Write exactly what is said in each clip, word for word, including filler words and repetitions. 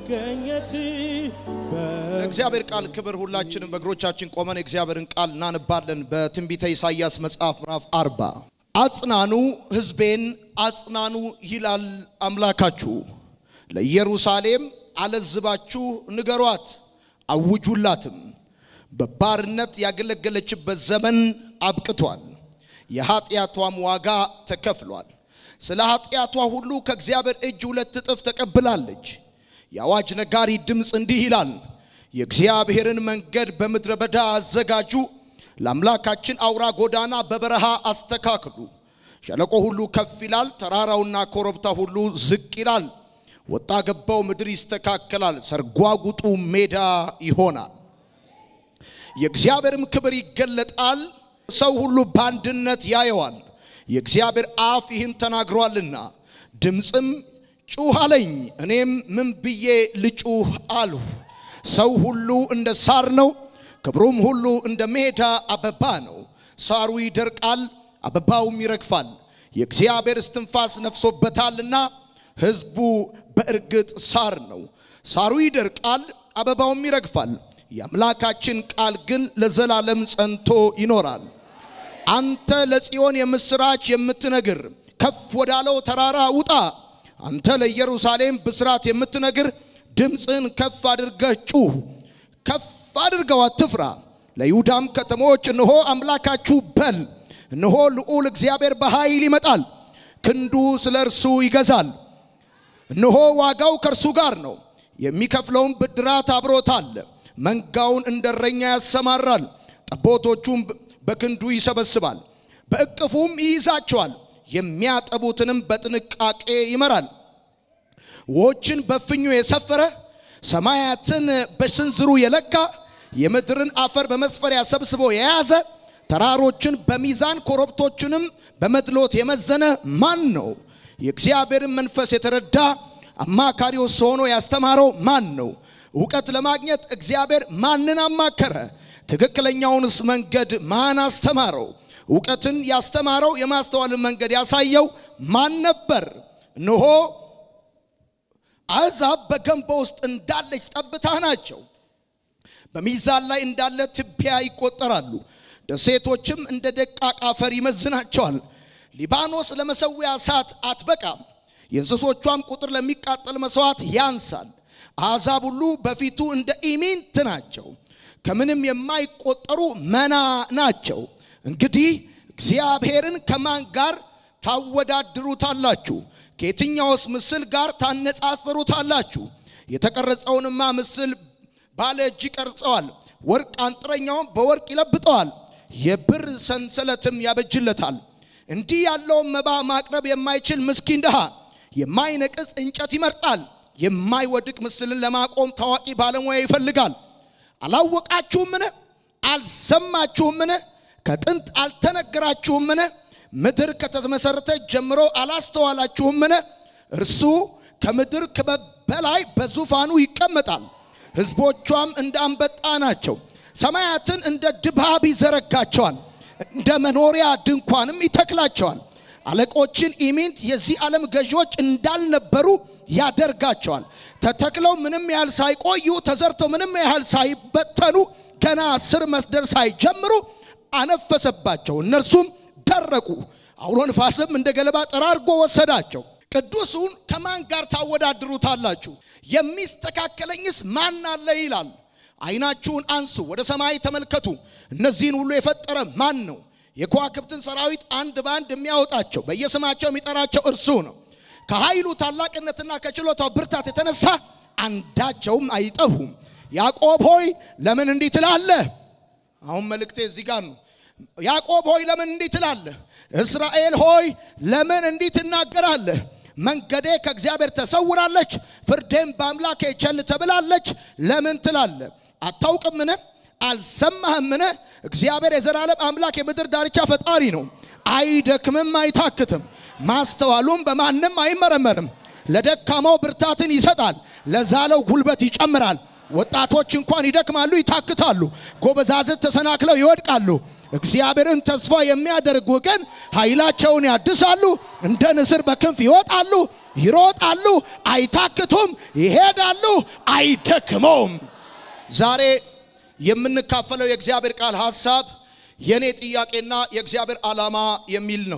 መገኘት እግዚአብሔር ቃል ክብር ሁላችንም በእግሮቻችን ቆመን እግዚአብሔርን ቃል እናነባለን በትንቢተ ኢሳይያስ መጽሐፍ ምዕራፍ አርባ አጽናኑ ሕዝቤን አጽናኑ ይላል አምላካችሁ ለኢየሩሳሌም አለዝባችሁ ንገሯት አውጁላትም በባርነት ያገለገለችበት ዘመን አብቅቷል የኃጢያቷም ዋጋ ተከፍሏል ስለ ኃጢያቷ ሁሉ ከእግዚአብሔር እጅ ሁለት እጥፍ ተቀብላለች ያዋጅ ነጋሪ ድምጽ እንዲህ ይላል የእግዚአብሔርን መንገድ በምድረ በዳ አዘጋጁ ለአምላካችን አውራ ጎዳና በበረሃ አስተካክሉ ሸለቆ ሁሉ ከፍ ይላል ተራራውና ኮረብታ ሁሉ ዝቅ ይላል ወጣ ገባው ምድር ይስተካከላል ሰርጓጉጡ ሜዳ ይሆናል የእግዚአብሔርም ክብር ይገለጣል ሰው ሁሉ ባንድነት ያየዋል የእግዚአብሔር አፍ ይህን ተናግሯልና ድምጽም ጩህ አለኝ እኔም ምን ብዬ ልጩህ አልሁ ሰው ሁሉ እንደ ሳር ነው ክብሩም ሁሉ እንደ ሜዳ አበባ ነው ሳሩ ይደርቃል አበባውም ይረግፋል የእግዚአብሔር እስትንፋስ ነፍሶበታልና ሕዝቡ በእርግጥ ሳር ነው ሳሩ ይደርቃል አበባውም ይረግፋል የአምላካችን ቃል ግን ለዘላለም ጸንቶ ይኖራል አንተ ለጽዮን የምስራች የምትነግር ከፍ ወዳለው ተራራ ውጣ አንተ ለኢየሩሳሌም ብስራት የምትነግር ድምጽን ከፍ አድርገህ ጩህ ከፍ አድርገው አትፍራ ለይሁዳም ከተሞች እነሆ አምላካችሁ በል እነሆ ልዑል እግዚአብሔር በኃይል ይመጣል ክንዱ ስለ እርሱ ይገዛል እነሆ ዋጋው ከእርሱ ጋር ነው የሚከፍለውን ብድራት አብሮታል መንጋውን እንደረኛ ያሰማራል ጠቦቶቹም በክንዱ ይሰበስባል በእቅፉም ይይዛቸዋል የሚያጠቡትንም በጥንቃቄ ይመራል ወችን በፍኙ የሰፈረ ሰማያትን በስንዝሩ የለካ የምድርን አፈር በመስፈሪያ ሰብስቦ የያዘ ተራሮችን በሚዛን ኮረብቶችንም በመድሎት የመዘነ ማን ነው የእግዚአብሔርን መንፈስ የተረዳ አማካሪው ሆኖ ያስተማረው ማን ነው ዕውቀት ለማግኘት እግዚአብሔር ማንን አማከረ ትክክለኛውንስ መንገድ ማን አስተማረው ዕውቀትን ያስተማረው የማስተዋልን መንገድ ያሳየው ማን ነበር እነሆ አሕዛብ በገንቦ ውስጥ እንዳለች ጠብታ ናቸው በሚዛን ላይ እንዳለ ትቢያ ይቆጠራሉ ደሴቶችም እንደ ደቃቅ አፈር ይመዝናቸዋል ሊባኖስ ለመሰዊያ እሳት አትበቃም የእንስሶቿም ቁጥር ለሚቃጠል መስዋዕት ያንሳል አሕዛብ ሁሉ በፊቱ እንደ ኢሚንት ናቸው ከምንም የማይቆጠሩ መና ናቸው እንግዲህ እግዚአብሔርን ከማን ጋር ታወዳድሩታላችሁ ከየትኛውስ ምስል ጋር ታነጻጽሩታላችሁ የተቀረጸውንማ ምስል ባለ እጅ ቀርጸዋል ወርቅ አንጥረኛውን በወርቅ ይለብጠዋል የብር ሰንሰለትም ያበጅለታል እንዲህ ያለው መባ ማቅረብ የማይችል ምስኪን ደሃ የማይነቅጽ እንጨት ይመርጣል የማይወድቅ ምስልን ለማቆም ታዋቂ ባለሙያ ይፈልጋል አላወቃችሁምን አልሰማችሁምን ከጥንት አልተነገራችሁምን ምድር ከተመሰረተች ጀምሮ አላስተዋላችሁምን እርሱ ከምድር ክበብ በላይ በዙፋኑ ይቀመጣል ሕዝቦቿም እንደ አንበጣ ናቸው ሰማያትን እንደ ድባብ ይዘረጋቸዋል እንደ መኖሪያ ድንኳንም ይተክላቸዋል አለቆችን ኢሚንት የዚህ ዓለም ገዢዎች እንዳልነበሩ ያደርጋቸዋል ተተክለው ምንም ያህል ሳይቆዩ ተዘርተው ምንም ያህል ሳይበተኑ ገና ስር መስደር ሳይጀምሩ አነፈሰባቸው እነርሱም ደረቁ አውሎ ንፋስም እንደ ገለባ ጠራርጎ ወሰዳቸው ቅዱሱን ከማን ጋር ታወዳድሩታላችሁ የሚስተካከለኝስ ማን አለ ይላል አይናችሁን አንሱ ወደ ሰማይ ተመልከቱ እነዚህን ሁሉ የፈጠረ ማን ነው የከዋክብትን ሰራዊት አንድ ባንድ የሚያወጣቸው በየስማቸው የሚጠራቸው እርሱ ነው ከኃይሉ ታላቅነትና ከችሎታው ብርታት የተነሳ አንዳቸውም አይጠፉም ያዕቆብ ሆይ ለምን እንዲህ ትላለህ አሁን መልእክቴ እዚህ ጋር ነው ያዕቆብ ሆይ ለምን እንዲህ ትላለህ እስራኤል ሆይ ለምን እንዲህ ትናገራለህ መንገዴ ከእግዚአብሔር ተሰውራለች ፍርዴም በአምላኬ ቸል ተብላለች ለምን ትላለህ አታውቅምን አልሰማህምን እግዚአብሔር የዘላለም አምላክ የምድር ዳርቻ ፈጣሪ ነው አይደክምም አይታክትም ማስተዋሉም በማንም አይመረመርም ለደካማው ብርታትን ይሰጣል ለዛለው ጉልበት ይጨምራል ወጣቶች እንኳን ይደክማሉ ይታክታሉ ጎበዛዝት ተሰናክለው ይወድቃሉ እግዚአብሔርን ተስፋ የሚያደርጉ ግን ኃይላቸውን ያድሳሉ እንደ ንስር በክንፍ ይወጣሉ ይሮጣሉ አይታክቱም ይሄዳሉ አይደክሙም ዛሬ የምንካፈለው የእግዚአብሔር ቃል ሐሳብ የኔ ጥያቄና የእግዚአብሔር ዓላማ የሚል ነው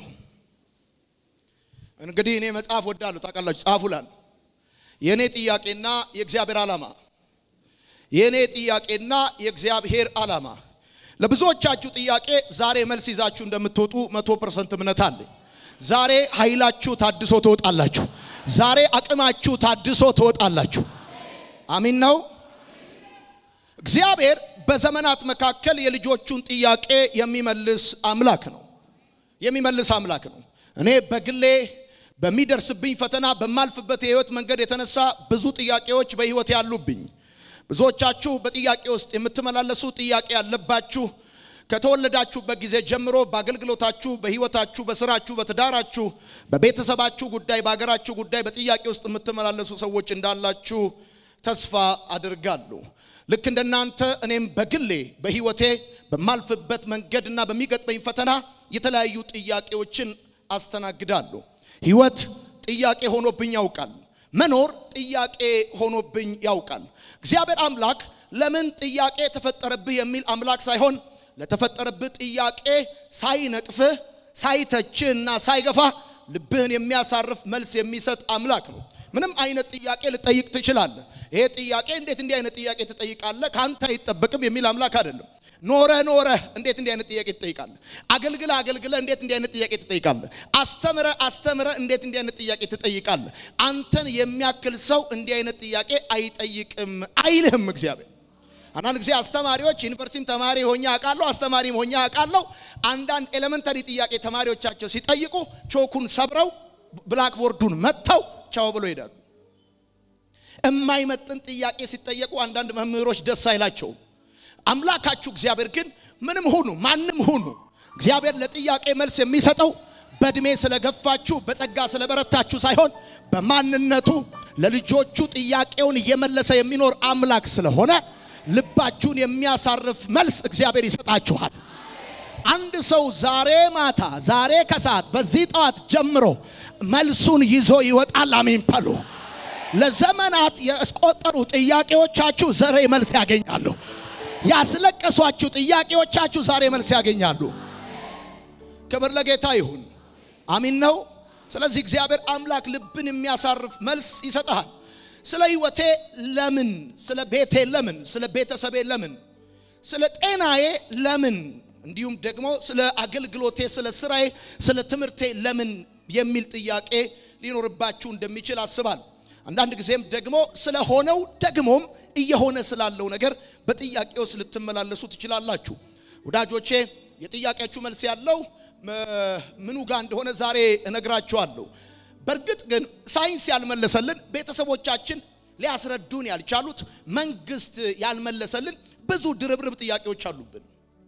እንግዲህ እኔ መጽሐፍ ወዳለሁ ታውቃላችሁ ጻፉላል የኔ ጥያቄና የእግዚአብሔር ዓላማ የኔ ጥያቄና የእግዚአብሔር ዓላማ ለብዙዎቻችሁ ጥያቄ ዛሬ መልስ ይዛችሁ እንደምትወጡ መቶ ፐርሰንት እምነት አለኝ ዛሬ ኃይላችሁ ታድሶ ትወጣላችሁ ዛሬ አቅማችሁ ታድሶ ትወጣላችሁ አሜን ነው እግዚአብሔር በዘመናት መካከል የልጆቹን ጥያቄ የሚመልስ አምላክ ነው የሚመልስ አምላክ ነው እኔ በግሌ በሚደርስብኝ ፈተና በማልፍበት የህይወት መንገድ የተነሳ ብዙ ጥያቄዎች በህይወት ያሉብኝ ብዙዎቻችሁ በጥያቄ ውስጥ የምትመላለሱ ጥያቄ ያለባችሁ ከተወለዳችሁበት ጊዜ ጀምሮ በአገልግሎታችሁ በህይወታችሁ በስራችሁ በትዳራችሁ በቤተሰባችሁ ጉዳይ በአገራችሁ ጉዳይ በጥያቄ ውስጥ የምትመላለሱ ሰዎች እንዳላችሁ ተስፋ አድርጋለሁ ልክ እንደናንተ እኔም በግሌ በህይወቴ በማልፍበት መንገድና በሚገጥመኝ ፈተና የተለያዩ ጥያቄዎችን አስተናግዳለሁ ህይወት ጥያቄ ሆኖብኝ ያውቃል መኖር ጥያቄ ሆኖብኝ ያውቃል እግዚአብሔር አምላክ ለምን ጥያቄ ተፈጠረብህ የሚል አምላክ ሳይሆን ለተፈጠረብህ ጥያቄ ሳይነቅፍ ሳይተችና ሳይገፋ ልብህን የሚያሳርፍ መልስ የሚሰጥ አምላክ ነው ምንም አይነት ጥያቄ ልጠይቅ ትችላለህ ይሄ ጥያቄ እንዴት እንዲህ አይነት ጥያቄ ትጠይቃለህ ካንተ አይጠበቅም የሚል አምላክ አይደለም ኖረ ኖረ እንዴት እንዲህ አይነት ጥያቄ ትጠይቃለህ አገልግለ አገልግለ እንዴት እንዲህ አይነት ጥያቄ ትጠይቃለህ አስተምረ አስተምረ እንዴት እንዲህ አይነት ጥያቄ ትጠይቃለህ አንተን የሚያክል ሰው እንዲህ አይነት ጥያቄ አይጠይቅም አይልህም እግዚአብሔር አንዳንድ ጊዜ አስተማሪዎች ዩኒቨርሲቲ ተማሪ ሆኛ አቃለው አስተማሪ ሆኛ አቃለው አንዳንድ ኤሌመንተሪ ጥያቄ ተማሪዎቻቸው ሲጠይቁ ቾኩን ሰብረው ብላክ ቦርዱን መተው ቻው ብሎ ይሄዳሉ እማይመጥን ጥያቄ ሲጠየቁ አንዳንድ መምህሮች ደስ አይላቸው አምላካችሁ እግዚአብሔር ግን ምንም ሆኑ ማንንም ሆኑ እግዚአብሔር ለጥያቄ መልስ የሚሰጠው በእድሜ ስለገፋችሁ በጸጋ ስለበረታችሁ ሳይሆን በማንነቱ ለልጆቹ ጥያቄውን እየመለሰ የሚኖር አምላክ ስለሆነ ልባችሁን የሚያሳርፍ መልስ እግዚአብሔር ይሰጣችኋል አንድ ሰው ዛሬ ማታ ዛሬ ከሰዓት በዚህ ጧት ጀምሮ መልሱን ይዞ ይወጣል አሜን በሉ ለዘመናት ያስቆጠሩ ጥያቄዎቻችሁ ዛሬ መልስ ያገኛሉ ያስለቀሷችሁ ጥያቄዎቻችሁ ዛሬ መልስ ያገኛሉ ክብር ለጌታ ይሁን አሜን ነው ስለዚህ እግዚአብሔር አምላክ ልብን የሚያሳርፍ መልስ ይሰጣል ስለ ህይወቴ ለምን ስለ ቤቴ ለምን ስለ ቤተሰቤ ለምን ስለ ጤናዬ ለምን እንዲሁም ደግሞ ስለ አገልግሎቴ ስለ ስራዬ ስለ ትምርቴ ለምን የሚል ጥያቄ ሊኖርባችሁ እንደሚችል አስባለሁ አንዳንድ ጊዜም ደግሞ ስለ ሆነው ደግሞም እየሆነ ስላለው ነገር በጥያቄው ልትመላለሱ ትችላላችሁ ወዳጆቼ የጥያቄያችሁ መልስ ያለው ምኑ ጋር እንደሆነ ዛሬ እነግራችኋለሁ በርግጥ ግን ሳይንስ ያልመለሰልን ቤተሰቦቻችን ሊያስረዱን ያልቻሉት መንግስት ያልመለሰልን ብዙ ድርብርብ ጥያቄዎች አሉብን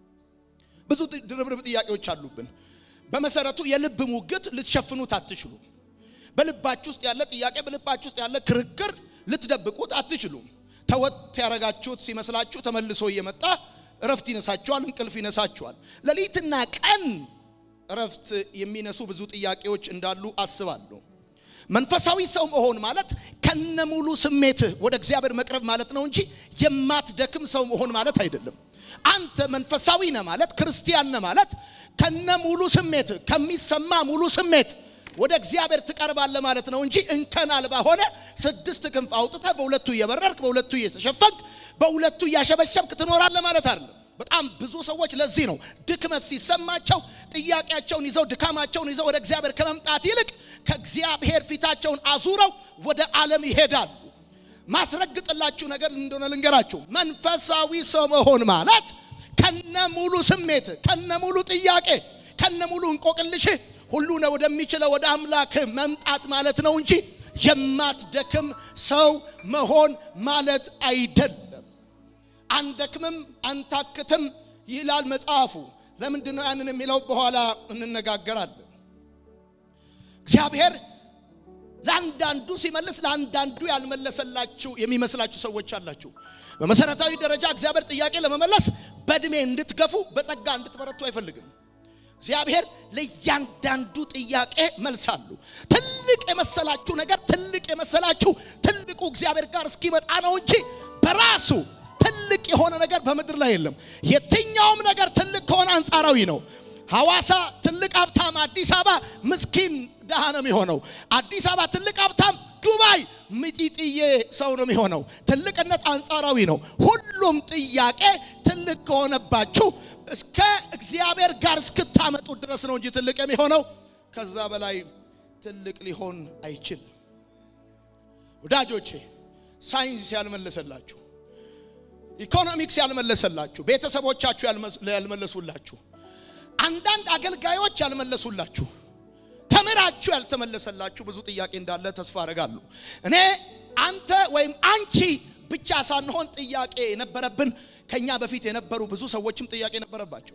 ብዙ ድርብርብ ጥያቄዎች አሉብን በመሰረቱ የልብ ሙግት ልትሸፍኑት አትችሉ በልባችሁ ውስጥ ያለ ጥያቄ በልባችሁ ውስጥ ያለ ክርክር ልትደብቁት አትችሉ ተወት ያረጋችሁት ሲመስላችሁ ተመልሶ እየመጣ ረፍት ይነሳችኋል እንቅልፍ ይነሳችኋል ለሊትና ቀን ረፍት የሚነሱ ብዙ ጥያቄዎች እንዳሉ አስባለሁ መንፈሳዊ ሰው መሆን ማለት ከነሙሉ ስሜት ወደ እግዚአብሔር መቅረብ ማለት ነው እንጂ የማትደክም ሰው መሆን ማለት አይደለም አንተ መንፈሳዊ ነህ ማለት ክርስቲያን ነህ ማለት ከነሙሉ ስሜት ከሚሰማ ሙሉ ስሜት ወደ እግዚአብሔር ትቀርባለህ ማለት ነው እንጂ እንከን አልባ ሆነ ስድስት ክንፍ አውጥተህ በሁለቱ እየበረርክ በሁለቱ እየተሸፈንክ በሁለቱ እያሸበሸብክ ትኖራለህ ማለት አይደለም በጣም ብዙ ሰዎች ለዚህ ነው ድክመት ሲሰማቸው ጥያቄያቸውን ይዘው ድካማቸውን ይዘው ወደ እግዚአብሔር ከመምጣት ይልቅ ከእግዚአብሔር ፊታቸውን አዙረው ወደ ዓለም ይሄዳሉ ማስረግጥላችሁ ነገር እንደሆነ ልንገራችሁ መንፈሳዊ ሰው መሆን ማለት ከነሙሉ ስሜት ከነሙሉ ጥያቄ ከነሙሉ እንቆቅልሽ ሁሉ ነው ወደሚችለው ወደ አምላክ መምጣት ማለት ነው እንጂ የማትደክም ሰው መሆን ማለት አይደለም አንደክምም አንታክትም ይላል መጽሐፉ ለምንድን ነው ያንን የሚለው በኋላ እንነጋገራለን እግዚአብሔር ለአንዳንዱ ሲመልስ ለአንዳንዱ ያልመለሰላችሁ የሚመስላችሁ ሰዎች አላችሁ በመሰረታዊ ደረጃ እግዚአብሔር ጥያቄ ለመመለስ በእድሜ እንድትገፉ በጸጋ እንድትበረቱ አይፈልግም እግዚአብሔር ለእያንዳንዱ ጥያቄ መልስ አለው ትልቅ የመሰላችሁ ነገር ትልቅ የመሰላችሁ ትልቁ እግዚአብሔር ጋር እስኪመጣ ነው እንጂ በራሱ ትልቅ የሆነ ነገር በመድር ላይ የለም የትኛውም ነገር ትልቅ ከሆነ አንጻራዊ ነው ሐዋሳ ትልቅ ሀብታም አዲስ አበባ ምስኪን ደሃ ነው የሚሆነው አዲስ አበባ ትልቅ ሀብታም ዱባይ ምጢጥዬ ሰው ነው የሚሆነው ትልቅነት አንጻራዊ ነው ሁሉም ጥያቄ ትልቅ ከሆነባችሁ እስከ እግዚአብሔር ጋር እስክታመጡ ድረስ ነው እንጂ ትልቅ የሚሆነው ከዛ በላይ ትልቅ ሊሆን አይችልም ወዳጆቼ ሳይንስ ያልመለሰላችሁ ኢኮኖሚክስ ያልመለሰላችሁ ቤተሰቦቻችሁ ያልመለሱላችሁ አንዳንድ አገልጋዮች ያልመለሱላችሁ ተመራችሁ ያልተመለሰላችሁ ብዙ ጥያቄ እንዳለ ተስፋ አደርጋለሁ እኔ አንተ ወይም አንቺ ብቻ ሳንሆን ጥያቄ የነበረብን ከኛ በፊት የነበሩ ብዙ ሰዎችም ጥያቄ ነበረባቸው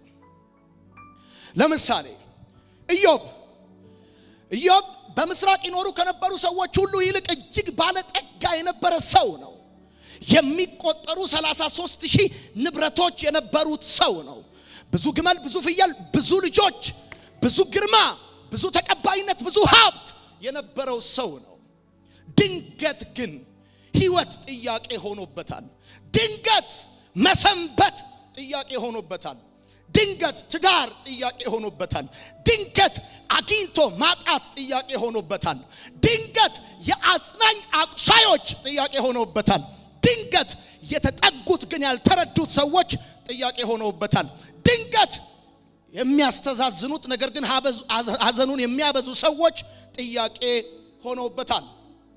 ለምሳሌ ኢዮብ ኢዮብ በምስራቅ ይኖሩ ከነበሩ ሰዎች ሁሉ ይልቅ እጅግ ባለ ጠጋ የነበረ ሰው ነው የሚቆጠሩ ሰላሳ ሦስት ሺህ ንብረቶች የነበሩት ሰው ነው ብዙ ግመል ብዙ ፍየል ብዙ ልጆች ብዙ ግርማ ብዙ ተቀባይነት ብዙ ሀብት የነበረው ሰው ነው ድንገት ግን ህይወት ጥያቄ ሆኖበታል ድንገት መሰንበት ጥያቄ ሆኖበታል ድንገት ትዳር ጥያቄ ሆኖበታል ድንገት አግኝቶ ማጣት ጥያቄ ሆኖበታል ድንገት የአጽናኝ አቁሳዮች ጥያቄ ሆኖበታል ድንገት የተጠጉት ግን ያልተረዱት ሰዎች ጥያቄ ሆኖበታል ድንገት የሚያስተዛዝኑት ነገር ግን ሐዘኑን የሚያበዙ ሰዎች ጥያቄ ሆኖበታል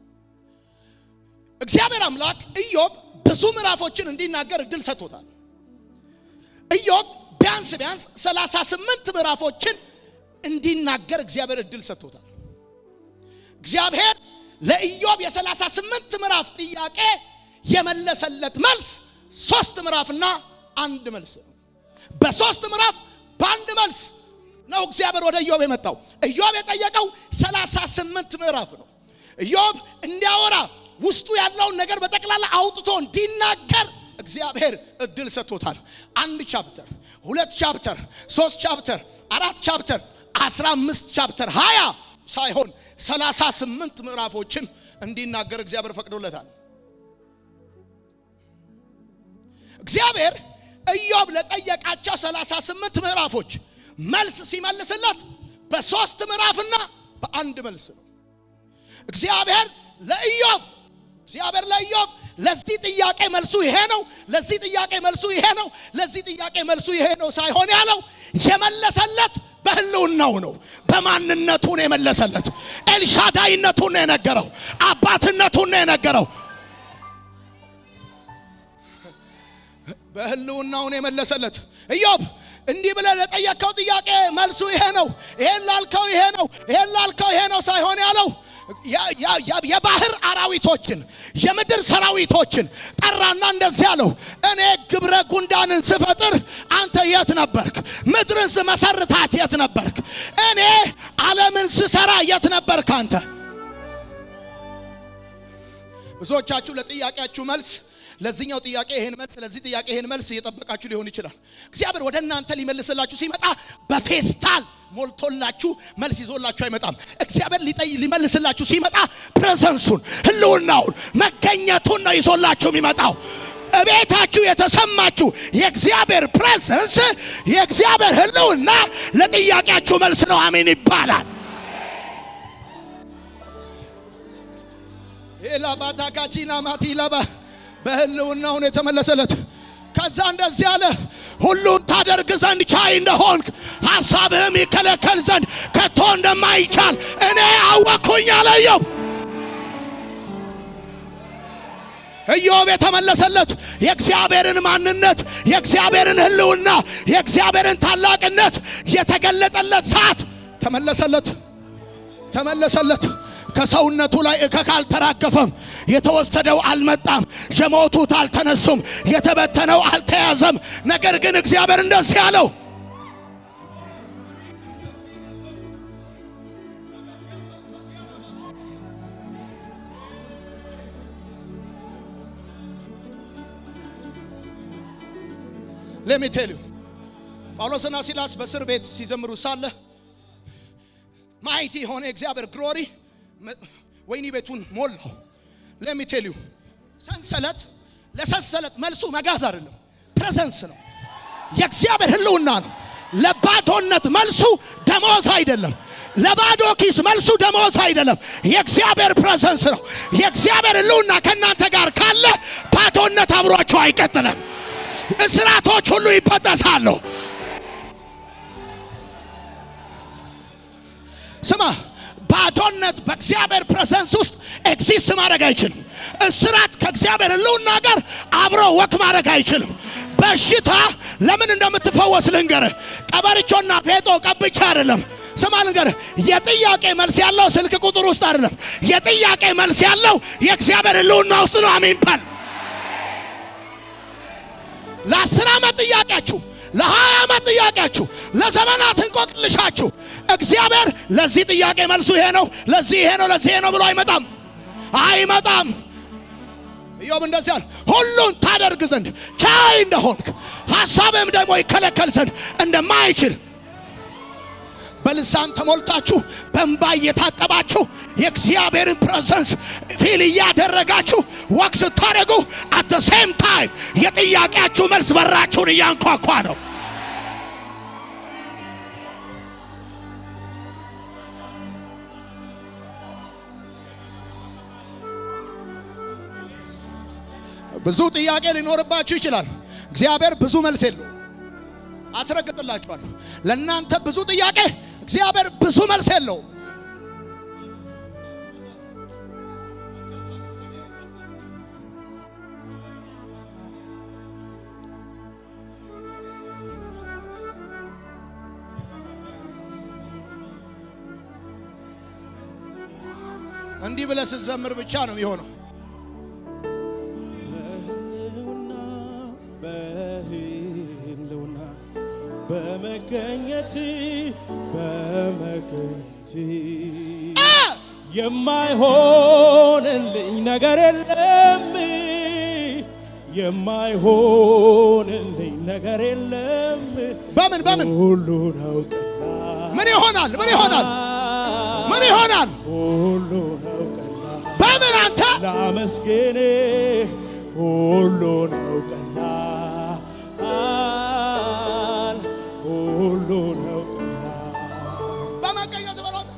እግዚአብሔር አምላክ ኢዮብ ብዙ ምዕራፎችን እንዲናገር እድል ሰጥቶታል ኢዮብ ቢያንስ ቢያንስ ሰላሳ ስምንት ምዕራፎችን እንዲናገር እግዚአብሔር እድል ሰጥቶታል እግዚአብሔር ለኢዮብ የሰላሳ ስምንት ምዕራፍ ጥያቄ የመለሰለት መልስ ሶስት ምዕራፍና አንድ መልስ ነው በሶስት ምዕራፍ በአንድ መልስ ነው እግዚአብሔር ወደ ኢዮብ የመጣው ኢዮብ የጠየቀው ሰላሳ ስምንት ምዕራፍ ነው ኢዮብ እንዲያወራ ውስጡ ያለውን ነገር በጠቅላላ አውጥቶ እንዲናገር እግዚአብሔር እድል ሰጥቶታል አንድ ቻፕተር ሁለት ቻፕተር ሶስት ቻፕተር አራት ቻፕተር አስራ አምስት ቻፕተር ሃያ ሳይሆን ሰላሳ ስምንት ምዕራፎችን እንዲናገር እግዚአብሔር ፈቅዶለታል እግዚአብሔር ኢዮብ ለጠየቃቸው ሰላሳ ስምንት ምዕራፎች መልስ ሲመልስለት በሶስት ምዕራፍና በአንድ መልስ ነው እግዚአብሔር ለኢዮብ እግዚአብሔር ለኢዮብ ለዚህ ጥያቄ መልሱ ይሄ ነው ለዚህ ጥያቄ መልሱ ይሄ ነው ለዚህ ጥያቄ መልሱ ይሄ ነው ሳይሆን ያለው የመለሰለት በህልውናው ነው በማንነቱ ነው የመለሰለት ኤልሻዳይነቱ ነው የነገረው አባትነቱ ነው የነገረው በህልውናው ነው የመለሰለት ኢዮብ እንዲህ ብለ ለጠየቀው ጥያቄ መልሱ ይሄ ነው ይሄን ላልከው ይሄ ነው ይሄን ላልከው ይሄ ነው ሳይሆን ያለው የባህር አራዊቶችን የምድር ሰራዊቶችን ጠራና እንደዚህ ያለው እኔ ግብረ ጉንዳንን ስፈጥር አንተ የት ነበርክ ምድርን ስመሰርታት የት ነበርክ እኔ ዓለምን ስሰራ የት ነበርክ አንተ ብዙዎቻችሁ ለጥያቄያችሁ መልስ ለዚህኛው ጥያቄ ይሄን መልስ ለዚህ ጥያቄ ይሄን መልስ እየጠበቃችሁ ሊሆን ይችላል እግዚአብሔር ወደ እናንተ ሊመልስላችሁ ሲመጣ በፌስታል ሞልቶላችሁ መልስ ይዞላችሁ አይመጣም እግዚአብሔር ሊጠይ ሊመልስላችሁ ሲመጣ ፕሬዘንሱን ህልውናውን መገኘቱን ነው ይዞላችሁ የሚመጣው እቤታችሁ የተሰማችሁ የእግዚአብሔር ፕሬዘንስ የእግዚአብሔር ህልውና ለጥያቄያችሁ መልስ ነው አሜን ይባላል ኤላባታካቺና ማቲላባ በህልውናው ነው የተመለሰለት ከዛ እንደዚህ ያለ ሁሉን ታደርግ ዘንድ ቻይ እንደሆንክ ሐሳብህም ይከለከል ዘንድ ከቶ እንደማይቻል እኔ አወኩኝ አለ ኢዮብ ኢዮብ የተመለሰለት የእግዚአብሔርን ማንነት የእግዚአብሔርን ህልውና የእግዚአብሔርን ታላቅነት የተገለጠለት ሰዓት ተመለሰለት ተመለሰለት ከሰውነቱ ላይ እከካል ተራገፈም የተወሰደው አልመጣም የሞቱት አልተነሱም የተበተነው አልተያዘም ነገር ግን እግዚአብሔር እንደዚህ ያለው Let me tell you ጳውሎስና ሲላስ በእስር ቤት ሲዘምሩ ሳለ ማይቲ ሆነ እግዚአብሔር ግሎሪ ወይኒ ቤቱን ሞላው let me tell you ሰንሰለት ለሰንሰለት መልሱ መጋዝ አይደለም ፕሬዘንስ ነው የእግዚአብሔር ህልውና ነው ለባዶነት መልሱ ደሞዝ አይደለም ለባዶ ኪስ መልሱ ደሞዝ አይደለም የእግዚአብሔር ፕሬዘንስ ነው የእግዚአብሔር ህልውና ከናንተ ጋር ካለ ባዶነት አብሯችሁ አይቀጥልም እስራቶች ሁሉ ይበጠሳሉ ስማ ባዶነት በእግዚአብሔር ፕሬዘንስ ውስጥ ኤግዚስት ማድረግ አይችልም እስራት ከእግዚአብሔር ህልውና ጋር አብሮ ወክ ማድረግ አይችልም በሽታ ለምን እንደምትፈወስ ልንገርህ ቀበርቾና ፌጦ ቀብቻ አይደለም ስማ ልንገርህ የጥያቄ መልስ ያለው ስልክ ቁጥር ውስጥ አይደለም የጥያቄ መልስ ያለው የእግዚአብሔር ህልውና ውስጥ ነው አሜን ባል ለአስር ዓመት ጥያቄያችሁ ለሃያ ዓመት ጥያቄያችሁ ለዘመናት እንቆቅልሻችሁ እግዚአብሔር ለዚህ ጥያቄ መልሱ ይሄ ነው ለዚህ ይሄ ነው ለዚህ ይሄ ነው ብሎ አይመጣም አይመጣም ኢዮብ እንደዚህ አለ ሁሉን ታደርግ ዘንድ ቻይ እንደሆንክ ሐሳብም ደግሞ ይከለከል ዘንድ እንደማይችል በልሳን ተሞልታችሁ በእንባ እየታጠባችሁ የእግዚአብሔርን ፕሬዘንስ ፊል እያደረጋችሁ ወቅት ታደርጉ at the same time የጥያቄያችሁ መልስ በራችሁን እያንኳኳ ነው ብዙ ጥያቄ ሊኖርባችሁ ይችላል እግዚአብሔር ብዙ መልስ የለው አስረግጥላችኋለሁ ለእናንተ ብዙ ጥያቄ እግዚአብሔር ብዙ መልስ የለው እንዲህ ብለህ ስትዘምር ብቻ ነው የሚሆነው በመገኘት በመገኘት የማይሆንልኝ ነገር የለም የማይሆንልኝ ነገር የለም በምን በምን ሁሉ ነው ቀላል ምን ይሆናል ምን ይሆናል ምን ይሆናል ሁሉ ነው ቀላል በምን አንተ ላመስግን ሁሉ ነው ቀላል ሁሉ ነው ቀላል በመገኘት በሮት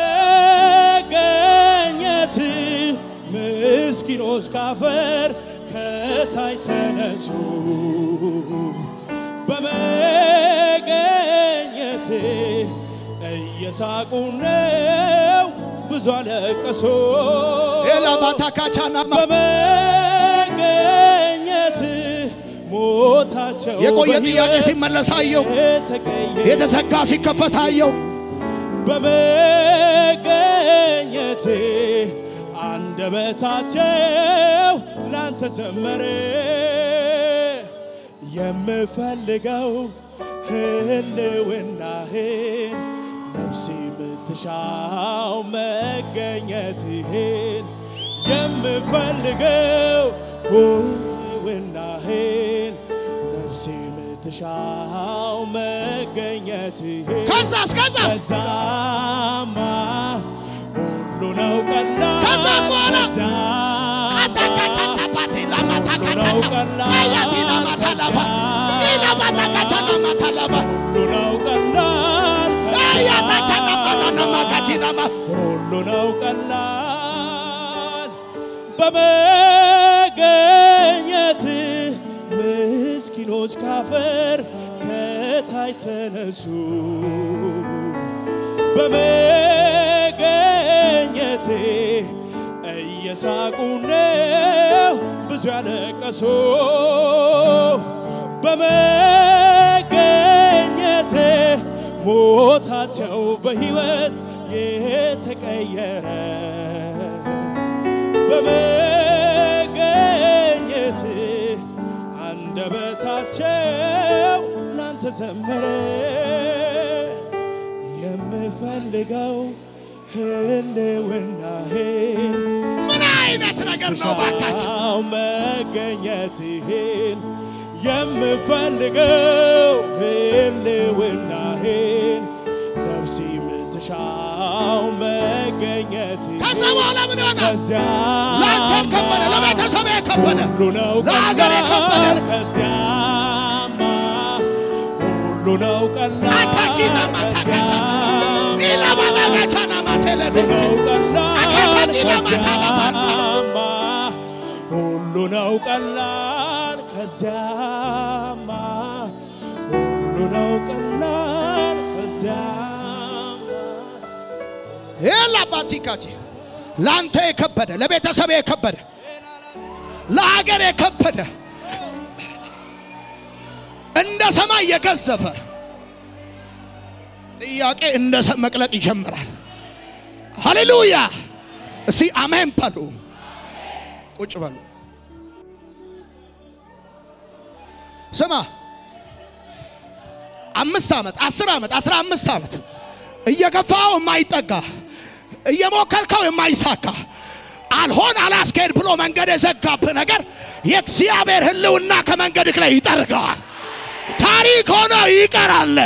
በመገኘት ምስኪኖች ካፈር ከታይ ተነሱ በመገኘት እየሳቁ ነው ብዙ አለቀሱ ኤላባታካቻና በመገኘት ሞታቸው የቆየ ጥያቄ ሲመለሳየው የተዘጋ ሲከፈታየው በመገኘት አንደበታቸው ላንተ ዘመረ የምፈልገው ህልውናህን ነፍሴ ምትሻው መገኘትህን የምፈልገው ህልውናህን ነፍሴ ምትሻው መገኘትህን ከዛስ ከዛስ ከዛማ ሁሉ ነው ቀላል ከዛስ በኋላ አታካታባቴ ላማታካታታ አያቲና ማታላባ ኢና ማታካታና ማታላባ ሁሉ ነው ቀላል አያታካና ባናና ማካቲናማ ሁሉ ነው ቀላል በመገኘት ምስኪኖች ካፈር ከታይ ተነሱ በመገኘት እየሳቁ ነው ብዙ ያለቀሱ በመገኘት ሞታቸው በሕይወት የተቀየረ በመገኘት አንደበታቸው ላንተ ዘመረ የምፈልገው ህልውናህን ምን አይነት ነገር ነው ባካችሁ መገኘትህን የምፈልገው ህልውናህን ነፍሴ ምትሻው መገኘትህን ከዛ በኋላ ምን ይሆናል? ከዚያ ላንተ ከበደ ለቤተሰብ ከበደ ሁሉ ነው ለሀገር ከበደ ከዚያማ ሁሉ ነው ቀላል አታቺና ማታካታ ኢላማጋቻና ማተለፈ ነው ቀላል አካታዲና ማታላፋታ ሁሉ ነው ቀላል ከዚያማ ሁሉ ነው ቀላል ከዚያማ ኤላባቲካቲ ላንተ ከበደ ለቤተሰብ ከበደ ለሀገር ከበደ እንደ ሰማይ የገዘፈ ጥያቄ እንደ መቅለጥ ይጀምራል። ሃሌሉያ እሲ አሜን በሉ። ቁጭ በሉ። ስማ አምስት ዓመት አስር ዓመት አስራ አምስት ዓመት እየገፋው የማይጠጋ እየሞከርከው የማይሳካ አልሆን አላስከድ ብሎ መንገድ የዘጋብህ ነገር የእግዚአብሔር ህልውና ከመንገድክ ላይ ይጠርገዋል። ታሪክ ሆኖ ይቀራል።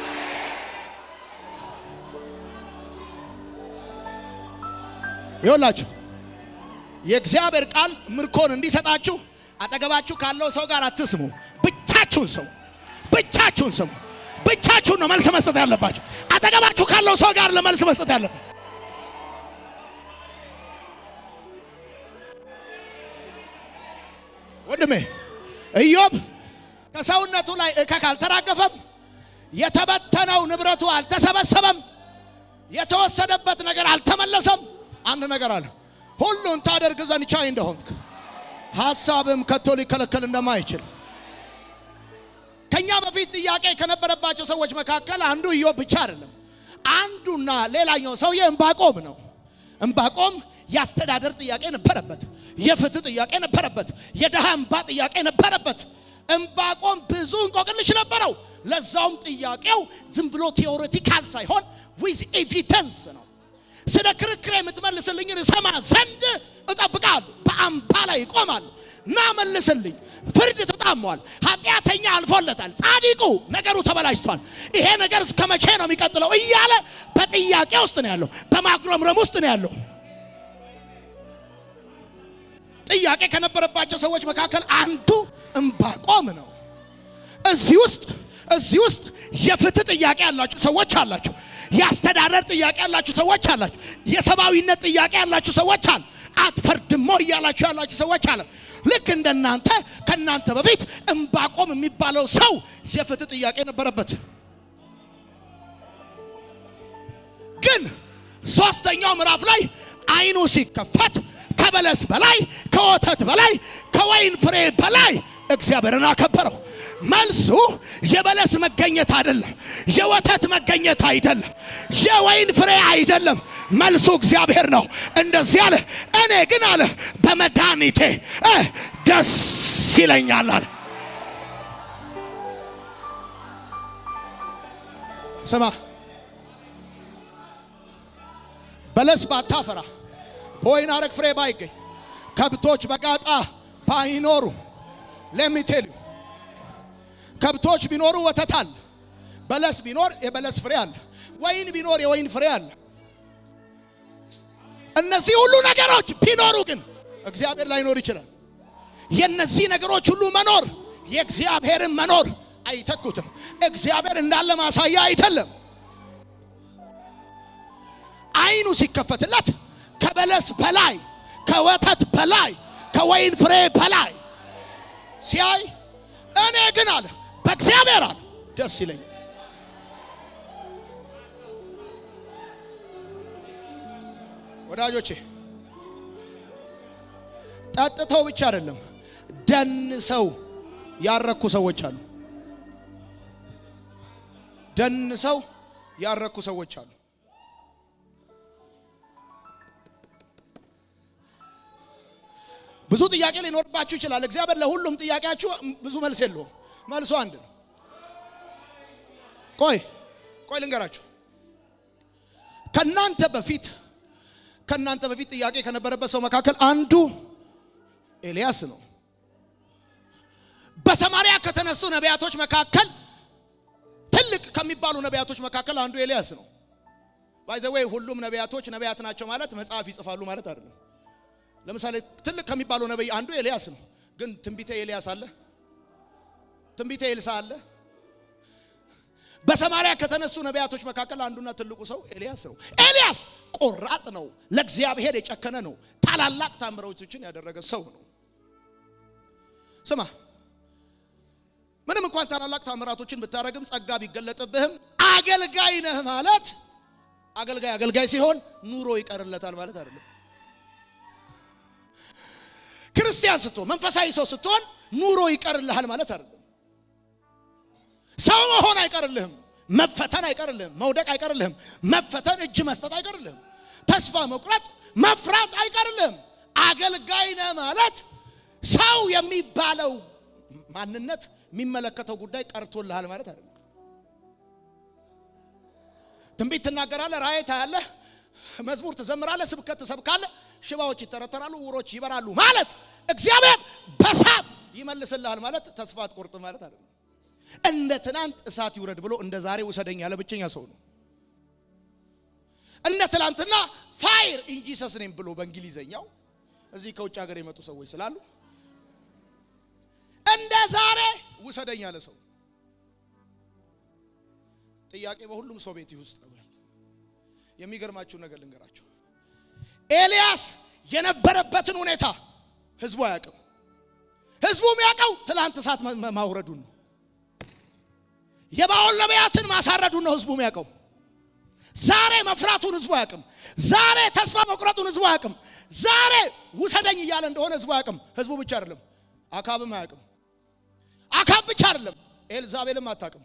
ይኸውላችሁ የእግዚአብሔር ቃል ምርኮን እንዲሰጣችሁ አጠገባችሁ ካለው ሰው ጋር አትስሙ። ብቻችሁን ስሙ። ብቻችሁን ስሙ። ብቻችሁን ነው መልስ መስጠት ያለባችሁ። አጠገባችሁ ካለው ሰው ጋር ለመልስ መስጠት ያለባችሁ። ወንድሜ ኢዮብ ከሰውነቱ ላይ እከክ አልተራገፈም። የተበተነው ንብረቱ አልተሰበሰበም። የተወሰደበት ነገር አልተመለሰም። አንድ ነገር አለ። ሁሉን ታደርግ ዘንድ ቻይ እንደሆንክ ሐሳብም ከቶ ሊከለከል እንደማይችል ከኛ በፊት ጥያቄ ከነበረባቸው ሰዎች መካከል አንዱ ኢዮብ ብቻ አይደለም። አንዱና ሌላኛው ሰውዬ ዕንባቆም ነው። ዕንባቆም ያስተዳደር ጥያቄ ነበረበት። የፍትህ ጥያቄ ነበረበት። የደሃ እንባ ጥያቄ ነበረበት። ዕንባቆም ብዙ እንቆቅልሽ ነበረው። ለዛውም ጥያቄው ዝም ብሎ ቲዮሬቲካል ሳይሆን ዊዝ ኤቪደንስ ነው። ስለ ክርክር የምትመልስልኝን ሰማ ዘንድ እጠብቃለሁ። በአምባ ላይ ይቆማል። ና መልስልኝ። ፍርድ ተጣሟል። ኃጢአተኛ አልፎለታል። ጻድቁ ነገሩ ተበላሽቷል። ይሄ ነገር እስከ መቼ ነው የሚቀጥለው እያለ በጥያቄ ውስጥ ነው ያለው። በማጉረምረም ውስጥ ነው ያለው። ጥያቄ ከነበረባቸው ሰዎች መካከል አንዱ ዕንባቆም ነው። እዚህ ውስጥ እዚህ ውስጥ የፍትህ ጥያቄ ያላችሁ ሰዎች አላችሁ። ያስተዳደር ጥያቄ ያላችሁ ሰዎች አላችሁ። የሰባዊነት ጥያቄ ያላችሁ ሰዎች አሉ። አትፈርድሞ እያላችሁ ያላችሁ ሰዎች አሉ። ልክ እንደናንተ ከናንተ በፊት ዕንባቆም የሚባለው ሰው የፍትህ ጥያቄ ነበረበት። ግን ሶስተኛው ምዕራፍ ላይ አይኑ ሲከፈት ከበለስ በላይ ከወተት በላይ ከወይን ፍሬ በላይ እግዚአብሔርን አከበረው። መልሱ የበለስ መገኘት አይደለም። የወተት መገኘት አይደለም። የወይን ፍሬ አይደለም። መልሱ እግዚአብሔር ነው። እንደዚህ አለ፣ እኔ ግን አለ በመድኃኒቴ ደስ ይለኛል አለ። ስማ በለስ ባታፈራ በወይን አረግ ፍሬ ባይገኝ ከብቶች በጋጣ ባይኖሩ ለሚቴሉ ከብቶች ቢኖሩ ወተት አለ። በለስ ቢኖር የበለስ ፍሬ አለ። ወይን ቢኖር የወይን ፍሬ አለ። እነዚህ ሁሉ ነገሮች ቢኖሩ ግን እግዚአብሔር ላይኖር ይችላል። የነዚህ ነገሮች ሁሉ መኖር የእግዚአብሔርን መኖር አይተኩትም። እግዚአብሔር እንዳለ ማሳያ አይደለም። አይኑ ሲከፈትለት ከበለስ በላይ ከወተት በላይ ከወይን ፍሬ በላይ ሲያይ እኔ ግን አለ በእግዚአብሔር አለ ደስ ይለኛል። ወዳጆቼ ጠጥተው ብቻ አይደለም ደንሰው ያረኩ ሰዎች አሉ። ደንሰው ያረኩ ሰዎች አሉ። ብዙ ጥያቄ ሊኖርባችሁ ይችላል። እግዚአብሔር ለሁሉም ጥያቄያችሁ ብዙ መልስ የለውም። መልሱ አንድ ነው። ቆይ ቆይ ልንገራችሁ። ከናንተ በፊት ከናንተ በፊት ጥያቄ ከነበረበት ሰው መካከል አንዱ ኤልያስ ነው። በሰማሪያ ከተነሱ ነቢያቶች መካከል ትልቅ ከሚባሉ ነቢያቶች መካከል አንዱ ኤልያስ ነው። ባይ ዘ ዌይ ሁሉም ነቢያቶች ነቢያት ናቸው ማለት መጽሐፍ ይጽፋሉ ማለት አይደለም። ለምሳሌ ትልቅ ከሚባለው ነብይ አንዱ ኤልያስ ነው። ግን ትንቢተ ኤልያስ አለ፣ ትንቢተ ኤልሳ አለ። በሰማሪያ ከተነሱ ነቢያቶች መካከል አንዱና ትልቁ ሰው ኤልያስ ነው። ኤልያስ ቆራጥ ነው፣ ለእግዚአብሔር የጨከነ ነው፣ ታላላቅ ታምራዎችን ያደረገ ሰው ነው። ስማ ምንም እንኳን ታላላቅ ታምራቶችን ብታረግም ጸጋ ቢገለጥብህም አገልጋይ ነህ ማለት አገልጋይ አገልጋይ ሲሆን ኑሮ ይቀርለታል ማለት አይደለም። ክርስቲያን ስትሆን መንፈሳዊ ሰው ስትሆን ኑሮ ይቀርልሃል ማለት አይደለም። ሰው መሆን አይቀርልህም፣ መፈተን አይቀርልህም፣ መውደቅ አይቀርልህም፣ መፈተን እጅ መስጠት አይቀርልህም፣ ተስፋ መቁረጥ መፍራት አይቀርልህም። አገልጋይ ነህ ማለት ሰው የሚባለው ማንነት የሚመለከተው ጉዳይ ቀርቶልሃል ማለት አይደለም። ትንቢት ትናገራለህ፣ ራእይ ታያለህ፣ መዝሙር ትዘምራለህ፣ ስብከት ትሰብካለህ፣ ሽባዎች ይተረተራሉ፣ ውሮች ይበራሉ ማለት እግዚአብሔር በሳት ይመልስልሃል ማለት ተስፋ አትቆርጥ ማለት አይደለም። እንደ ትናንት እሳት ይውረድ ብሎ እንደ ዛሬ ወሰደኝ ያለ ብቸኛ ሰው ነው። እንደ ትናንትና ፋየር ኢን ጂሰስ ኔም ብሎ በእንግሊዘኛው እዚህ ከውጭ ሀገር የመጡ ሰዎች ስላሉ እንደ ዛሬ ወሰደኝ ያለ ሰው ጥያቄ በሁሉም ሰው ቤት ውስጥ ነው። የሚገርማችሁ ነገር ልንገራችሁ። ኤልያስ የነበረበትን ሁኔታ ህዝቡ አያውቅም። ህዝቡ የሚያውቀው ትላንት እሳት ማውረዱን ነው። የባኦል ነቢያትን ማሳረዱን ነው ህዝቡ የሚያውቀው። ዛሬ መፍራቱን ህዝቡ አያውቅም። ዛሬ ተስፋ መቁረጡን ህዝቡ አያውቅም። ዛሬ ውሰደኝ እያለ እንደሆነ ህዝቡ አያውቅም። ህዝቡ ብቻ አይደለም፣ አካብም አያውቅም። አካብ ብቻ አይደለም፣ ኤልዛቤልም አታውቅም።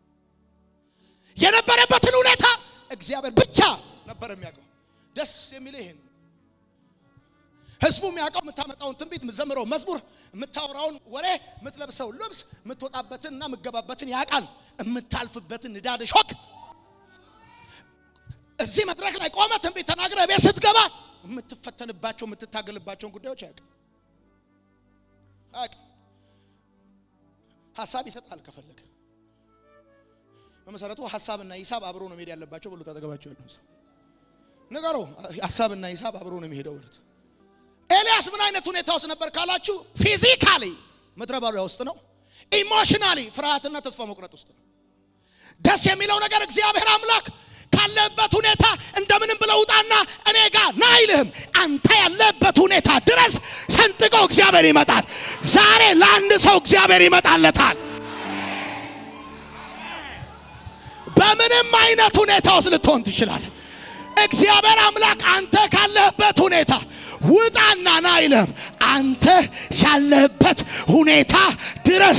የነበረበትን ሁኔታ እግዚአብሔር ብቻ ነበር የሚያውቀው። ደስ የሚል ይሄን ህዝቡ የሚያውቀው የምታመጣውን ትንቢት፣ የምትዘምረው መዝሙር፣ የምታወራውን ወሬ፣ የምትለብሰው ልብስ፣ የምትወጣበትንና የምትገባበትን ያውቃል። የምታልፍበትን ንዳድ ሾክ እዚህ መድረክ ላይ ቆመ ትንቢት ተናግረህ ቤት ስትገባ የምትፈተንባቸው የምትታገልባቸውን ጉዳዮች ያውቃል። አያውቅም። ሐሳብ ይሰጣል ከፈለገ። በመሰረቱ ሐሳብና ሂሳብ አብሮ ነው መሄድ ያለባቸው ብሎ ተጠገባቸው ያለው ሰው ነገሩ ሐሳብና ሂሳብ አብሮ ነው የሚሄደው ማለት። ኤልያስ ምን አይነት ሁኔታ ውስጥ ነበር ካላችሁ ፊዚካሊ መድረባው ውስጥ ነው። ኢሞሽናሊ ፍርሃትና ተስፋ መቁረጥ ውስጥ ነው። ደስ የሚለው ነገር እግዚአብሔር አምላክ ካለበት ሁኔታ እንደምንም ብለው ውጣና እኔ ጋር ና አይልህም። አንተ ያለበት ሁኔታ ድረስ ሰንጥቆ እግዚአብሔር ይመጣል። ዛሬ ለአንድ ሰው እግዚአብሔር ይመጣለታል። በምንም አይነት ሁኔታ ውስጥ ልትሆን ትችላለህ። እግዚአብሔር አምላክ አንተ ካለበት ሁኔታ ውጣና ና አይልህም። አንተ ያለበት ሁኔታ ድረስ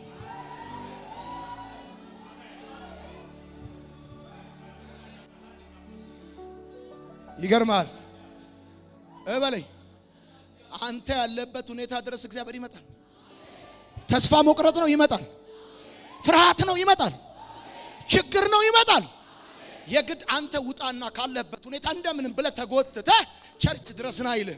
ይገርማል። እበለኝ አንተ ያለበት ሁኔታ ድረስ እግዚአብሔር ይመጣል። ተስፋ መቁረጥ ነው ይመጣል። ፍርሃት ነው ይመጣል። ችግር ነው ይመጣል። የግድ አንተ ውጣና ካለበት ሁኔታ እንደምንም ብለህ ተጎትተህ ቸርች ድረስ ና አይልህ።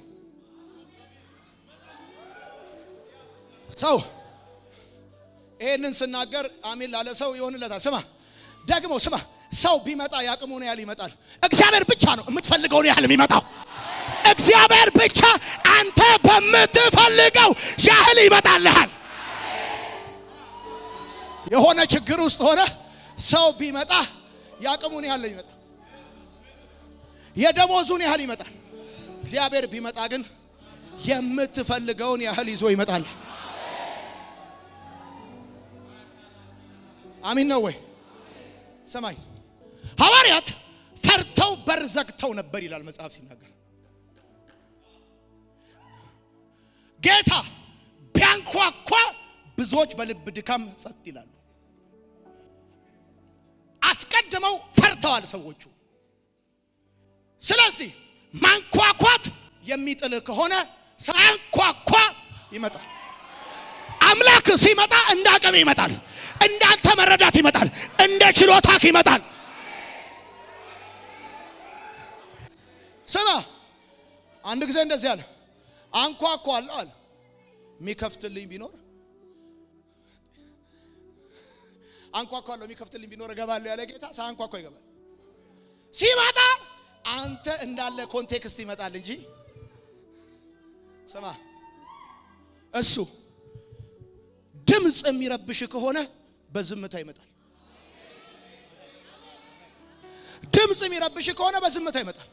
ሰው ይሄንን ስናገር አሜን ላለ ሰው ይሆንለታል። ስማ ደግሞ ስማ ሰው ቢመጣ ያቅሙን ያህል ይመጣል። እግዚአብሔር ብቻ ነው የምትፈልገውን ያህል የሚመጣው። እግዚአብሔር ብቻ አንተ በምትፈልገው ያህል ይመጣልሃል። የሆነ ችግር ውስጥ ሆነ ሰው ቢመጣ ያቅሙን ያህል ይመጣል። የደሞዙን ያህል ይመጣል። እግዚአብሔር ቢመጣ ግን የምትፈልገውን ያህል ይዞ ይመጣል። አሜን ነው ወይ? ሰማይ ሐዋርያት ፈርተው በርዘግተው ነበር ይላል መጽሐፍ ሲናገር። ጌታ ቢያንኳኳ ብዙዎች በልብ ድካም ጸጥ ይላሉ። አስቀድመው ፈርተዋል ሰዎቹ። ስለዚህ ማንኳኳት የሚጥል ከሆነ ሳንኳኳ ይመጣል። አምላክ ሲመጣ እንዳቀም ይመጣል። እንዳንተ መረዳት ይመጣል። እንደ ችሎታክ ይመጣል። ስማ አንድ ጊዜ እንደዚህ አለ። አንኳኳለሁ አለ። የሚከፍትልኝ ቢኖር አንኳኳለሁ የሚከፍትልኝ ቢኖር እገባለሁ ያለ ጌታ ሳንኳኳ ይገባል። ሲመጣ አንተ እንዳለ ኮንቴክስት ይመጣል እንጂ ሰማ እሱ ድምጽ የሚረብሽ ከሆነ በዝምታ ይመጣል ድምጽ የሚረብሽ ከሆነ በዝምታ ይመጣል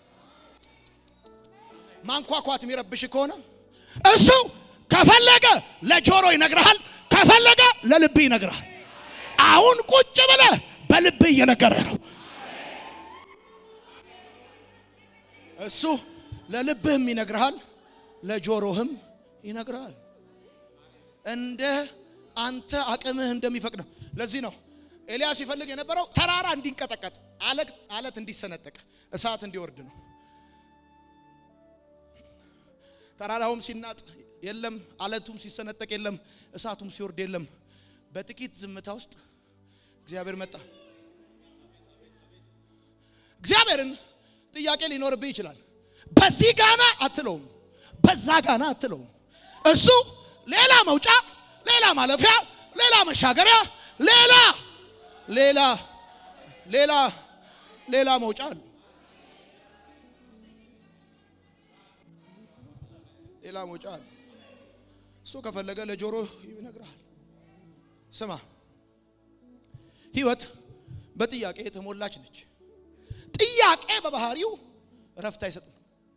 ማንኳኳት የሚረብሽ ከሆነ እሱ ከፈለገ ለጆሮ ይነግራል ከፈለገ ለልብ ይነግራል አሁን ቁጭ ብለ በልብ እየነገረ ነው እሱ ለልብህም ይነግራል ለጆሮህም ይነግራል እንደ አንተ አቅምህ እንደሚፈቅድ ለዚህ ነው ኤልያስ ይፈልግ የነበረው ተራራ እንዲንቀጠቀጥ አለት አለት እንዲሰነጠቅ እሳት እንዲወርድ ነው ተራራውም ሲናጥ የለም አለቱም ሲሰነጠቅ የለም እሳቱም ሲወርድ የለም በጥቂት ዝምታ ውስጥ እግዚአብሔር መጣ እግዚአብሔርን ጥያቄ ሊኖርብህ ይችላል በዚህ ጋና አትለው በዛ ጋና አትለው እሱ ሌላ መውጫ ሌላ ማለፊያ ሌላ መሻገሪያ ሌላ ሌላ ሌላ ሌላ መውጫ ሌላ መውጫ እሱ ከፈለገ ለጆሮ ይነግራል ስማ ህይወት በጥያቄ የተሞላች ነች ጥያቄ በባህሪው ረፍት አይሰጥም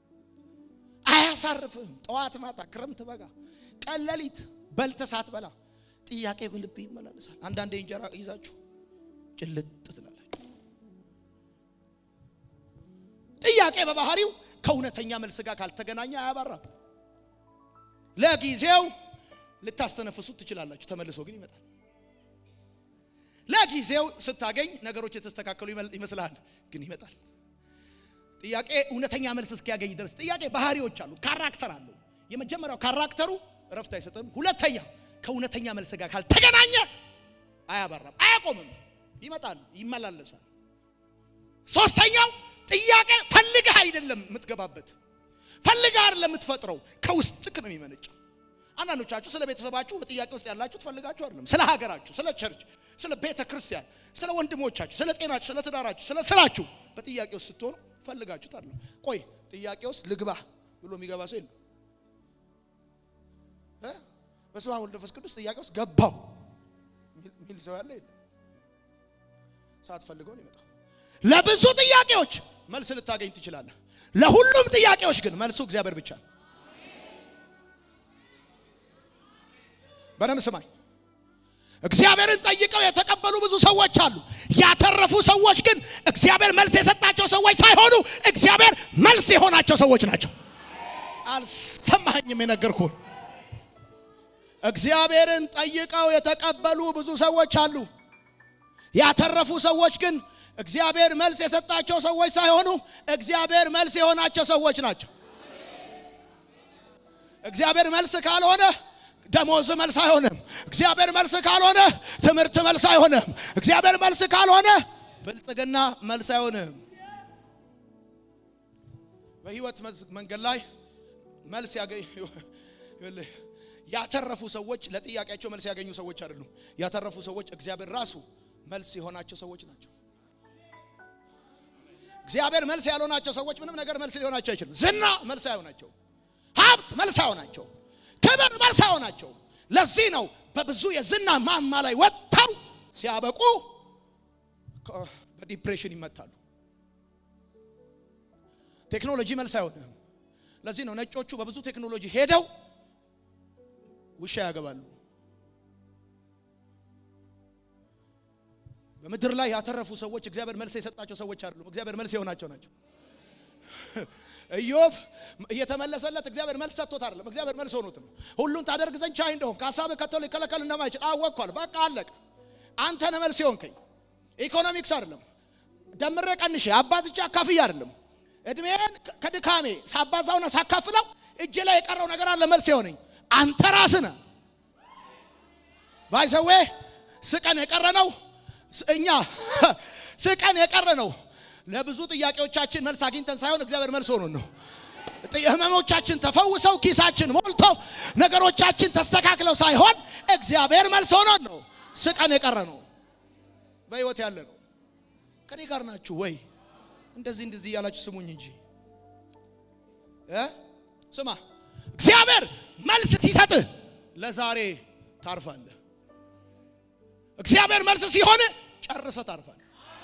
አያሳርፍም ጠዋት ማታ ክረምት በጋ ቀለሊት በልተሳት በላ ጥያቄ በልብ ይመላለሳል አንዳንዴ እንጀራ ይዛችሁ ጭልጥ ትላላችሁ ጥያቄ በባህሪው ከእውነተኛ መልስ ጋር ካልተገናኘ አያባራም ለጊዜው ልታስተነፍሱት ትችላላችሁ ተመልሶ ግን ይመጣል ለጊዜው ስታገኝ ነገሮች የተስተካከሉ ይመስላል ግን ይመጣል ጥያቄ እውነተኛ መልስ እስኪያገኝ ድረስ ጥያቄ ባህሪዎች አሉ ካራክተር አለው የመጀመሪያው ካራክተሩ ረፍት አይሰጥም ሁለተኛ ከእውነተኛ መልስ ጋር ካልተገናኘ አያባራም አያቆምም ይመጣል ይመላለሳል ሶስተኛው ጥያቄ ፈልገህ አይደለም የምትገባበት ፈልገህ አይደለም የምትፈጥረው ከውስጥክ ነው የሚመነጨው አንዳንዶቻችሁ ስለ ቤተሰባችሁ በጥያቄ ውስጥ ያላችሁ ትፈልጋችሁ አይደለም ስለ ሀገራችሁ ስለ ቸርች ስለ ቤተ ክርስቲያን ስለ ወንድሞቻችሁ ስለ ጤናችሁ ስለ ትዳራችሁ ስለ ስራችሁ በጥያቄ ውስጥ ስትሆኑ ፈልጋችሁት አይደለም ቆይ ጥያቄ ውስጥ ልግባ ብሎ የሚገባ ሰው የለም እ በስመ አብ ወወልድ ወመንፈስ ቅዱስ ጥያቄ ውስጥ ገባው ሚል ሰው ያለ የለም ሳትፈልገው ነው የመጣው ለብዙ ጥያቄዎች መልስ ልታገኝ ትችላለህ ለሁሉም ጥያቄዎች ግን መልሱ እግዚአብሔር ብቻ ነው በደም ስማኝ እግዚአብሔርን ጠይቀው የተቀበሉ ብዙ ሰዎች አሉ ያተረፉ ሰዎች ግን እግዚአብሔር መልስ የሰጣቸው ሰዎች ሳይሆኑ እግዚአብሔር መልስ የሆናቸው ሰዎች ናቸው አልሰማኸኝም የነገርኩህ እግዚአብሔርን ጠይቀው የተቀበሉ ብዙ ሰዎች አሉ ያተረፉ ሰዎች ግን እግዚአብሔር መልስ የሰጣቸው ሰዎች ሳይሆኑ እግዚአብሔር መልስ የሆናቸው ሰዎች ናቸው እግዚአብሔር መልስ ካልሆነ ደሞዝ መልስ አይሆንም እግዚአብሔር መልስ ካልሆነ ትምህርት መልስ አይሆንም እግዚአብሔር መልስ ካልሆነ ብልጽግና መልስ አይሆንም በህይወት መንገድ ላይ መልስ ያገኙ ያተረፉ ሰዎች ለጥያቄያቸው መልስ ያገኙ ሰዎች አይደሉም ያተረፉ ሰዎች እግዚአብሔር ራሱ መልስ የሆናቸው ሰዎች ናቸው እግዚአብሔር መልስ ያልሆናቸው ሰዎች ምንም ነገር መልስ ሊሆናቸው አይችልም ዝና መልስ አይሆናቸው ሀብት መልስ አይሆናቸው ክብር መልስ አይሆናቸው ለዚህ ነው በብዙ የዝና ማማ ላይ ወጣው ሲያበቁ በዲፕሬሽን ይመታሉ ቴክኖሎጂ መልስ አይሆንም ለዚህ ነው ነጮቹ በብዙ ቴክኖሎጂ ሄደው ውሻ ያገባሉ በመድር ላይ ያተረፉ ሰዎች እግዚአብሔር መልስ የሰጣቸው ሰዎች አይደሉም እግዚአብሔር መልስ የሆናቸው ናቸው ኢዮብ እየተመለሰለት እግዚአብሔር መልስ ሰጥቶት አይደለም እግዚአብሔር መልስ ሆኖት ነው ሁሉን ታደርግ ዘንድ ቻይ እንደሆነ ከሐሳብ ከተለ ይከለከል እንደማይችል አወቅኳል በቃ አለቀ አንተ ነህ መልስ የሆንከኝ ኢኮኖሚክስ አይደለም ደምሬ ቀንሼ አባዝቻ አካፍዬ አይደለም እድሜን ከድካሜ ሳባዛውና ሳካፍለው እጄ ላይ የቀረው ነገር አለ መልስ የሆነኝ አንተ ራስህ ነህ ባይዘዌ ስቀን የቀረነው እኛ ስቀን የቀረነው ለብዙ ጥያቄዎቻችን መልስ አግኝተን ሳይሆን እግዚአብሔር መልስ ሆኖ ነው ህመሞቻችን ተፈውሰው ኪሳችን ሞልቶ ነገሮቻችን ተስተካክለው ሳይሆን እግዚአብሔር መልስ ሆኖ ነው ስቀን የቀረነው በህይወት ያለ ነው ከኔ ጋር ናችሁ ወይ እንደዚህ እንደዚህ ያላችሁ ስሙኝ እንጂ እ ስማ እግዚአብሔር መልስ ሲሰጥ ለዛሬ ታርፋለህ እግዚአብሔር መልስ ሲሆን ጨርሰህ ታርፋለህ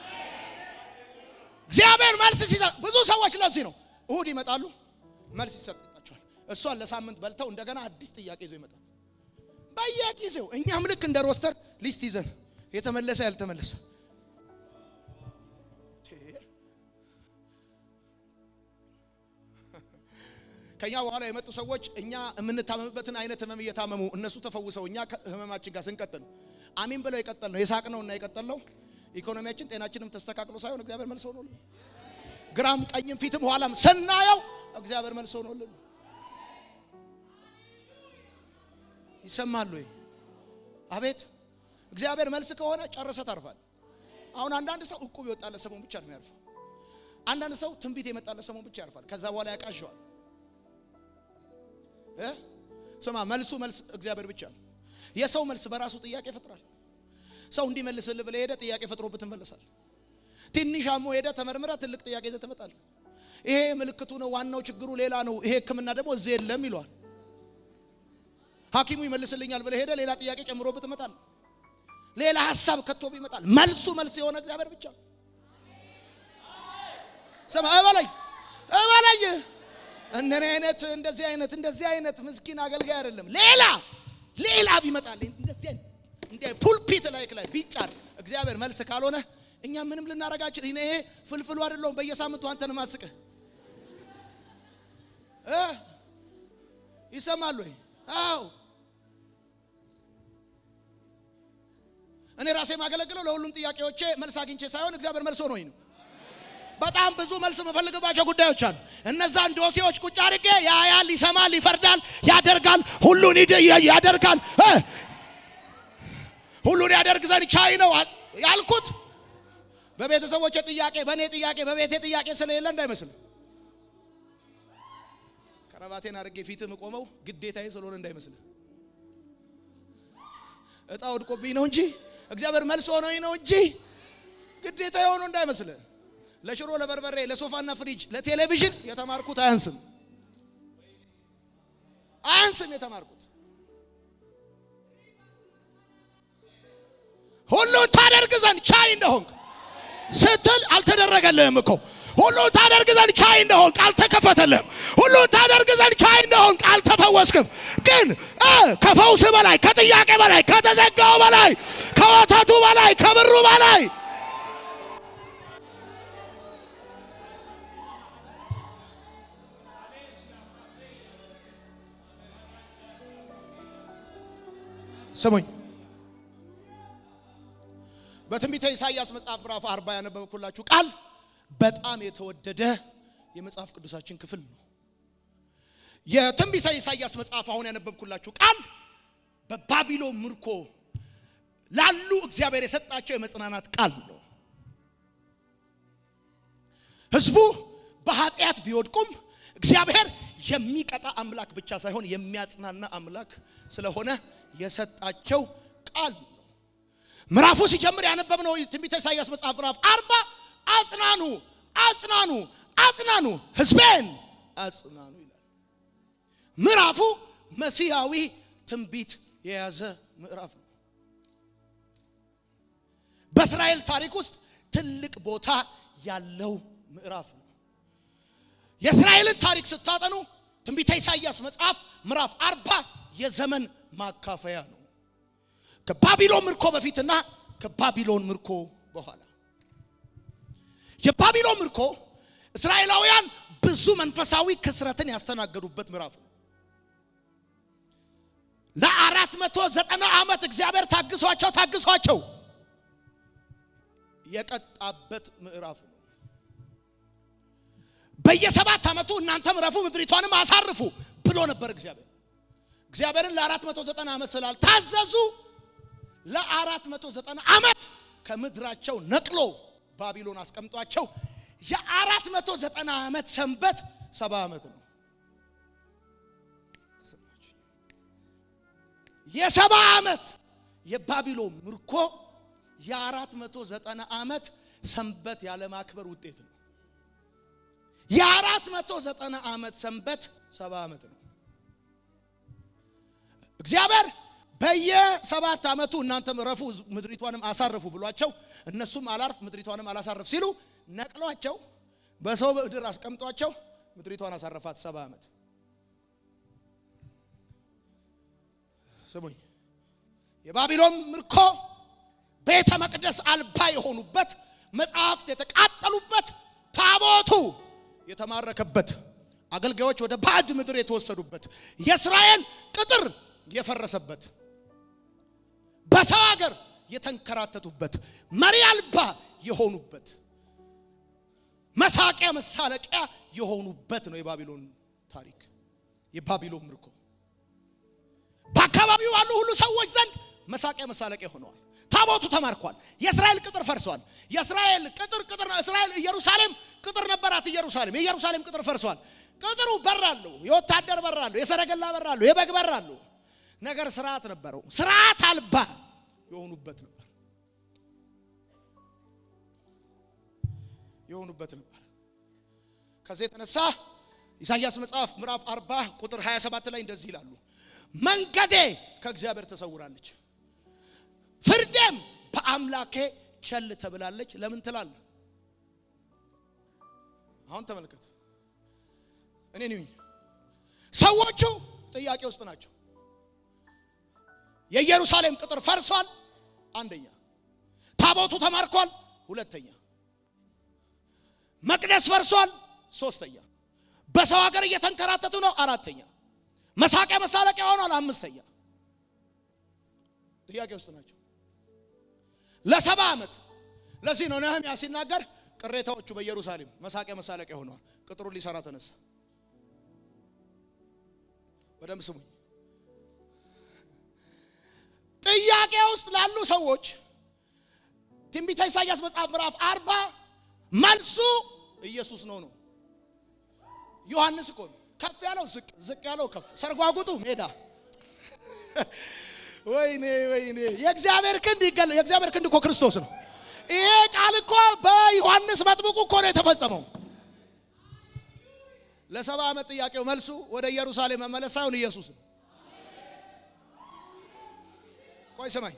እግዚአብሔር መልስ ሲሰጥ ብዙ ሰዎች ለዚህ ነው እሁድ ይመጣሉ መልስ ይሰጣቸዋል እሷን ለሳምንት በልተው እንደገና አዲስ ጥያቄ ይዘው ይመጣሉ በየጊዜው እኛም ልክ እንደ ሮስተር ሊስት ይዘን የተመለሰ ያልተመለሰ ከኛ በኋላ የመጡ ሰዎች እኛ የምንታመምበትን አይነት ህመም እየታመሙ እነሱ ተፈውሰው እኛ ህመማችን ጋር ስንቀጥል አሜን ብለው ይቀጥል ነው የሳቅነውና ይቀጥልነው ኢኮኖሚያችን ጤናችንም ተስተካክሎ ሳይሆን እግዚአብሔር መልስ ሆኖልን ግራም ቀኝም ፊትም ኋላም ሰናየው እግዚአብሔር መልስ ሆኖልን ይሰማል ወይ አቤት እግዚአብሔር መልስ ከሆነ ጨርሰ ታርፋል አሁን አንዳንድ ሰው እቁብ ይወጣለ ሰሞን ብቻ ነው የሚያርፈው አንዳንድ ሰው ትንቢት የመጣለ ሰሞን ብቻ ያርፋል ከዛ በኋላ ያቃዣዋል እ ስማ መልሱ መልስ እግዚአብሔር ብቻ ነው የሰው መልስ በራሱ ጥያቄ ይፈጥራል ሰው እንዲመልስልህ ብለ ሄደ ጥያቄ ፈጥሮበት ተመለሳል ትንሽአሞ ሄደ ተመርምራ ትልቅ ጥያቄ ይዘህ ትመጣለህ ይሄ ምልክቱ ነው ዋናው ችግሩ ሌላ ነው ይሄ ህክምና ደግሞ እዚህ የለም ይሏል ሐኪሙ ይመልስልኛል ብለ ሄደ ሌላ ጥያቄ ጨምሮበት ተመጣለህ ሌላ ሐሳብ ከቶብ ይመጣል መልሱ መልስ የሆነ እግዚአብሔር ብቻ ሰማ አባላይ አባላይ እንደኔ አይነት እንደዚህ አይነት እንደዚህ አይነት ምስኪን አገልጋይ አይደለም ሌላ ሌላ ቢመጣልኝ እንደዚህ እንደ ፑልፒት ላይክ ላይ ቢጫር እግዚአብሔር መልስ ካልሆነ እኛ ምንም ልናረጋችን እኔ ፍልፍሉ አይደለም በየሳምንቱ አንተን ማስቀ እ ይሰማል ወይ አው እኔ ራሴ ማገለግለው ለሁሉም ጥያቄዎቼ መልስ አግኝቼ ሳይሆን እግዚአብሔር መልስ ሆኖኝ ነው በጣም ብዙ መልስ መፈልግባቸው ጉዳዮች አሉ እነዛን ዶሴዎች ቁጭ አድርጌ ያያል ይሰማል ይፈርዳል ያደርጋል ሁሉን ያደርጋል ሁሉን ያደርግ ዘንድ ቻይ ነው ያልኩት በቤተሰቦቼ ጥያቄ በኔ ጥያቄ በቤቴ ጥያቄ ስለሌለ እንዳይመስል ከረባቴን አድርጌ ፊት መቆመው ግዴታዬ ስለሆነ እንዳይመስል እጣው ወድቆብኝ ነው እንጂ እግዚአብሔር መልስ ሆኖኝ ነው እንጂ ግዴታዬ ሆኖ እንዳይመስል ለሽሮ ለበርበሬ ለሶፋና ፍሪጅ ለቴሌቪዥን የተማርኩት አያንስም አያንስም የተማርኩት ሁሉ ታደርግ ዘንድ ቻይ እንደሆንክ ስትል አልተደረገልህም እኮ ሁሉ ታደርግ ዘንድ ቻይ እንደሆንክ አልተከፈተልህም ሁሉ ታደርግ ዘንድ ቻይ እንደሆንክ አልተፈወስክም ግን ከፈውስ በላይ ከጥያቄ በላይ ከተዘጋው በላይ ከወተቱ በላይ ከብሩ በላይ ሰሞኝ በትንቢተ ኢሳይያስ መጽሐፍ ምዕራፍ አርባ ያነበብኩላችሁ ቃል በጣም የተወደደ የመጽሐፍ ቅዱሳችን ክፍል ነው የትንቢተ ኢሳይያስ መጽሐፍ አሁን ያነበብኩላችሁ ቃል በባቢሎን ምርኮ ላሉ እግዚአብሔር የሰጣቸው የመጽናናት ቃል ነው ህዝቡ በኃጢአት ቢወድቁም እግዚአብሔር የሚቀጣ አምላክ ብቻ ሳይሆን የሚያጽናና አምላክ ስለሆነ የሰጣቸው ቃል ነው ምዕራፉ ሲጀምር ያነበብነው ትንቢተ ኢሳይያስ መጽሐፍ ምዕራፍ አርባ አጽናኑ አጽናኑ አጽናኑ ህዝቤን አጽናኑ ይላል ምዕራፉ መሲያዊ ትንቢት የያዘ ምዕራፍ ነው በእስራኤል ታሪክ ውስጥ ትልቅ ቦታ ያለው ምዕራፍ ነው የእስራኤልን ታሪክ ስታጠኑ ትንቢተ ኢሳይያስ መጽሐፍ ምዕራፍ አርባ የዘመን ማካፈያ ነው ከባቢሎን ምርኮ በፊትና ከባቢሎን ምርኮ በኋላ የባቢሎን ምርኮ እስራኤላውያን ብዙ መንፈሳዊ ክስረትን ያስተናገዱበት ምዕራፍ ነው ለአራት መቶ ዘጠና ዓመት እግዚአብሔር ታግሷቸው ታግሷቸው የቀጣበት ምዕራፍ ነው በየሰባት ዓመቱ እናንተም ረፉ ምድሪቷንም አሳርፉ ብሎ ነበር እግዚአብሔር እግዚአብሔርን ለአራት መቶ ዘጠና ዓመት ስላል ታዘዙ ለአራት መቶ ዘጠና ዓመት ከምድራቸው ነቅሎ ባቢሎን አስቀምጧቸው የአራት መቶ ዘጠና ዓመት ሰንበት ሰባ ዓመት ነው የሰባ ዓመት የባቢሎን ምርኮ የአራት መቶ ዘጠና ዓመት ሰንበት ያለ ማክበር ውጤት ነው የአራት መቶ ዘጠና ዓመት ሰንበት ሰባ ዓመት ነው። እግዚአብሔር በየሰባት ዓመቱ እናንተም ረፉ ምድሪቷንም አሳርፉ ብሏቸው እነሱም አላርፍ ምድሪቷንም አላሳርፍ ሲሉ ነቅሏቸው በሰው ምድር አስቀምጧቸው ምድሪቷን አሳረፋት ሰባ ዓመት። ስሙኝ የባቢሎን ምርኮ ቤተ መቅደስ አልባ የሆኑበት መጽሐፍት የተቃጠሉበት ታቦቱ የተማረከበት አገልጋዮች ወደ ባዕድ ምድር የተወሰዱበት የእስራኤል ቅጥር የፈረሰበት በሰው ሀገር የተንከራተቱበት መሪ አልባ የሆኑበት መሳቂያ መሳለቂያ የሆኑበት ነው የባቢሎን ታሪክ የባቢሎን ምርኮ በአካባቢው ያሉ ሁሉ ሰዎች ዘንድ መሳቂያ መሳለቂያ ሆነዋል። ታቦቱ ተማርኳል። የእስራኤል ቅጥር ፈርሷል። የእስራኤል ቅጥር ቅጥር ነው። እስራኤል ኢየሩሳሌም ቅጥር ነበራት። ኢየሩሳሌም የኢየሩሳሌም ቅጥር ፈርሷል። ቅጥሩ በራሉ የወታደር በራሉ የሰረገላ በራሉ የበግ በራሉ ነገር ስርዓት ነበረው። ስርዓት አልባ የሆኑበት ነበር የሆኑበት ነበር። ከዚህ የተነሳ ኢሳይያስ መጽሐፍ ምዕራፍ አርባ ቁጥር ሃያ ሰባት ላይ እንደዚህ ይላሉ መንገዴ ከእግዚአብሔር ተሰውራለች ፍርዴም በአምላኬ ቸል ተብላለች። ለምን ትላለህ? አሁን ተመልከት። እኔ ነኝ ሰዎቹ ጥያቄ ውስጥ ናቸው። የኢየሩሳሌም ቅጥር ፈርሷል አንደኛ፣ ታቦቱ ተማርኳል ሁለተኛ፣ መቅደስ ፈርሷል ሶስተኛ፣ በሰው ሀገር እየተንከራተቱ ነው አራተኛ፣ መሳቂያ መሳለቂያ ሆኗል አምስተኛ። ጥያቄ ውስጥ ናቸው ለሰባ ዓመት። ለዚህ ነው ነህምያ ሲናገር ቅሬታዎቹ በኢየሩሳሌም መሳቂያ መሳለቂያ ሆነዋል። ቅጥሩን ሊሰራ ተነሳ። በደም ስሙኝ። ጥያቄ ውስጥ ላሉ ሰዎች ትንቢተ ኢሳይያስ መጽሐፍ ምዕራፍ አርባ መልሱ ኢየሱስ ነው ነው። ዮሐንስ እኮ ከፍ ያለው ዝቅ ዝቅ ያለው ከፍ ሰርጓጉጡ ሜዳ ወይኔ ወይኔ የእግዚአብሔር ክንድ ይገለ የእግዚአብሔር ክንድ እኮ ክርስቶስ ነው። ይሄ ቃል እኮ በዮሐንስ መጥምቁ እኮ ነው የተፈጸመው። ለሰባ ዓመት ጥያቄው መልሱ ወደ ኢየሩሳሌም መመለስ ሳይሆን ኢየሱስ ነው። ቆይ ስማኝ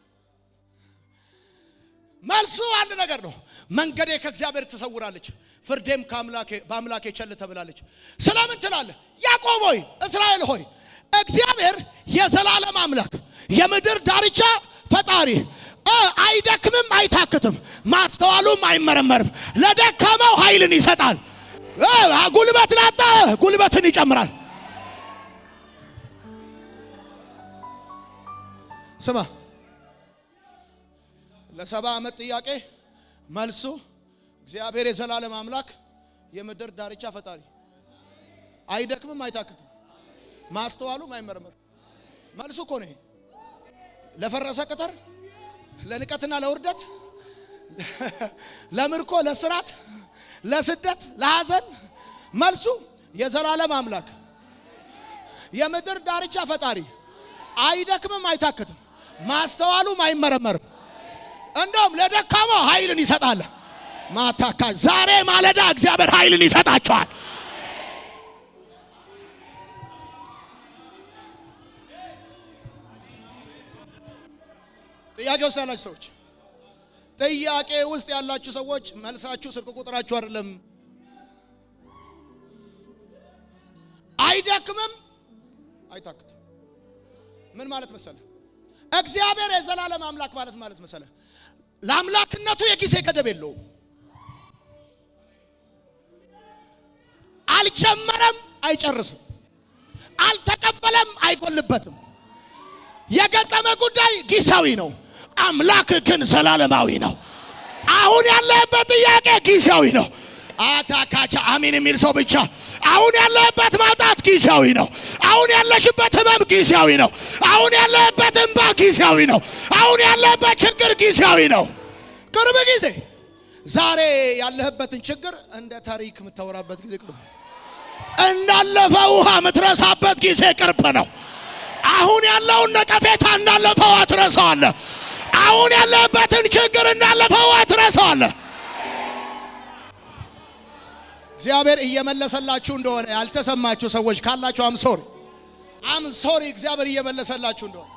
መልሱ አንድ ነገር ነው። መንገዴ ከእግዚአብሔር ተሰውራለች ፍርዴም ከአምላኬ በአምላኬ ቸል ተብላለች። ስለምን ትላለህ? ያዕቆብ ሆይ እስራኤል ሆይ እግዚአብሔር የዘላለም አምላክ የምድር ዳርቻ ፈጣሪ አይደክምም አይታክትም ማስተዋሉም አይመረመርም ለደካማው ኃይልን ይሰጣል ጉልበት ላጣ ጉልበትን ይጨምራል። ስማ ለሰባ ዓመት ጥያቄ መልሱ እግዚአብሔር የዘላለም አምላክ የምድር ዳርቻ ፈጣሪ አይደክምም አይታክትም ማስተዋሉም አይመረመርም። መልሱ እኮ ነው። ለፈረሰ ቅጥር ለንቀትና ለውርደት ለምርኮ ለስራት ለስደት ለሐዘን መልሱ የዘላለም አምላክ የምድር ዳርቻ ፈጣሪ አይደክምም አይታክትም ማስተዋሉም አይመረመርም እንደውም ለደካማው ኃይልን ይሰጣል። ማታካ ዛሬ ማለዳ እግዚአብሔር ኃይልን ይሰጣቸዋል። ጥያቄ ውስጥ ያላችሁ ሰዎች ጥያቄ ውስጥ ያላችሁ ሰዎች መልሳችሁ ስልክ ቁጥራችሁ አይደለም። አይደክምም አይታክትም ምን ማለት መሰለ? እግዚአብሔር የዘላለም አምላክ ማለት ማለት መሰለ ለአምላክነቱ የጊዜ ገደብ የለውም። አልጀመረም አይጨርስም አልተቀበለም አይጎልበትም። የገጠመ ጉዳይ ጊዜያዊ ነው አምላክ ግን ዘላለማዊ ነው። አሁን ያለበት ጥያቄ ጊዜያዊ ነው። አታካቻ አሜን የሚል ሰው ብቻ አሁን ያለበት ማጣት ጊዜያዊ ነው። አሁን ያለሽበት ህመም ጊዜያዊ ነው። አሁን ያለበት እንባ ጊዜያዊ ነው። አሁን ያለበት ችግር ጊዜያዊ ነው። ቅርብ ጊዜ ዛሬ ያለህበትን ችግር እንደ ታሪክ የምታወራበት ጊዜ ቅርብ እንዳለፈ ውሃ የምትረሳበት ጊዜ ቅርብ ነው። አሁን ያለውን ነቀፌታ እንዳለፈው አትረሳዋለህ። አሁን ያለበትን ችግር እንዳለፈው አትረሳዋለህ። እግዚአብሔር እየመለሰላችሁ እንደሆነ ያልተሰማችሁ ሰዎች ካላችሁ አም ሶሪ አም ሶሪ እግዚአብሔር እየመለሰላችሁ እንደሆነ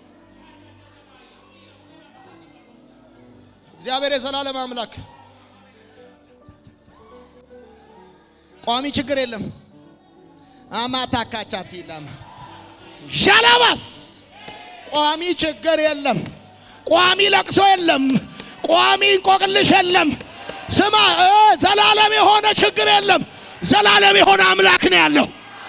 እግዚአብሔር የዘላለም አምላክ ቋሚ ችግር የለም አማታካቻቲ ላማ ሻላባስ ቋሚ ችግር የለም ቋሚ ለቅሶ የለም ቋሚ እንቆቅልሽ የለም ስማ ዘላለም የሆነ ችግር የለም ዘላለም የሆነ አምላክ ነው ያለው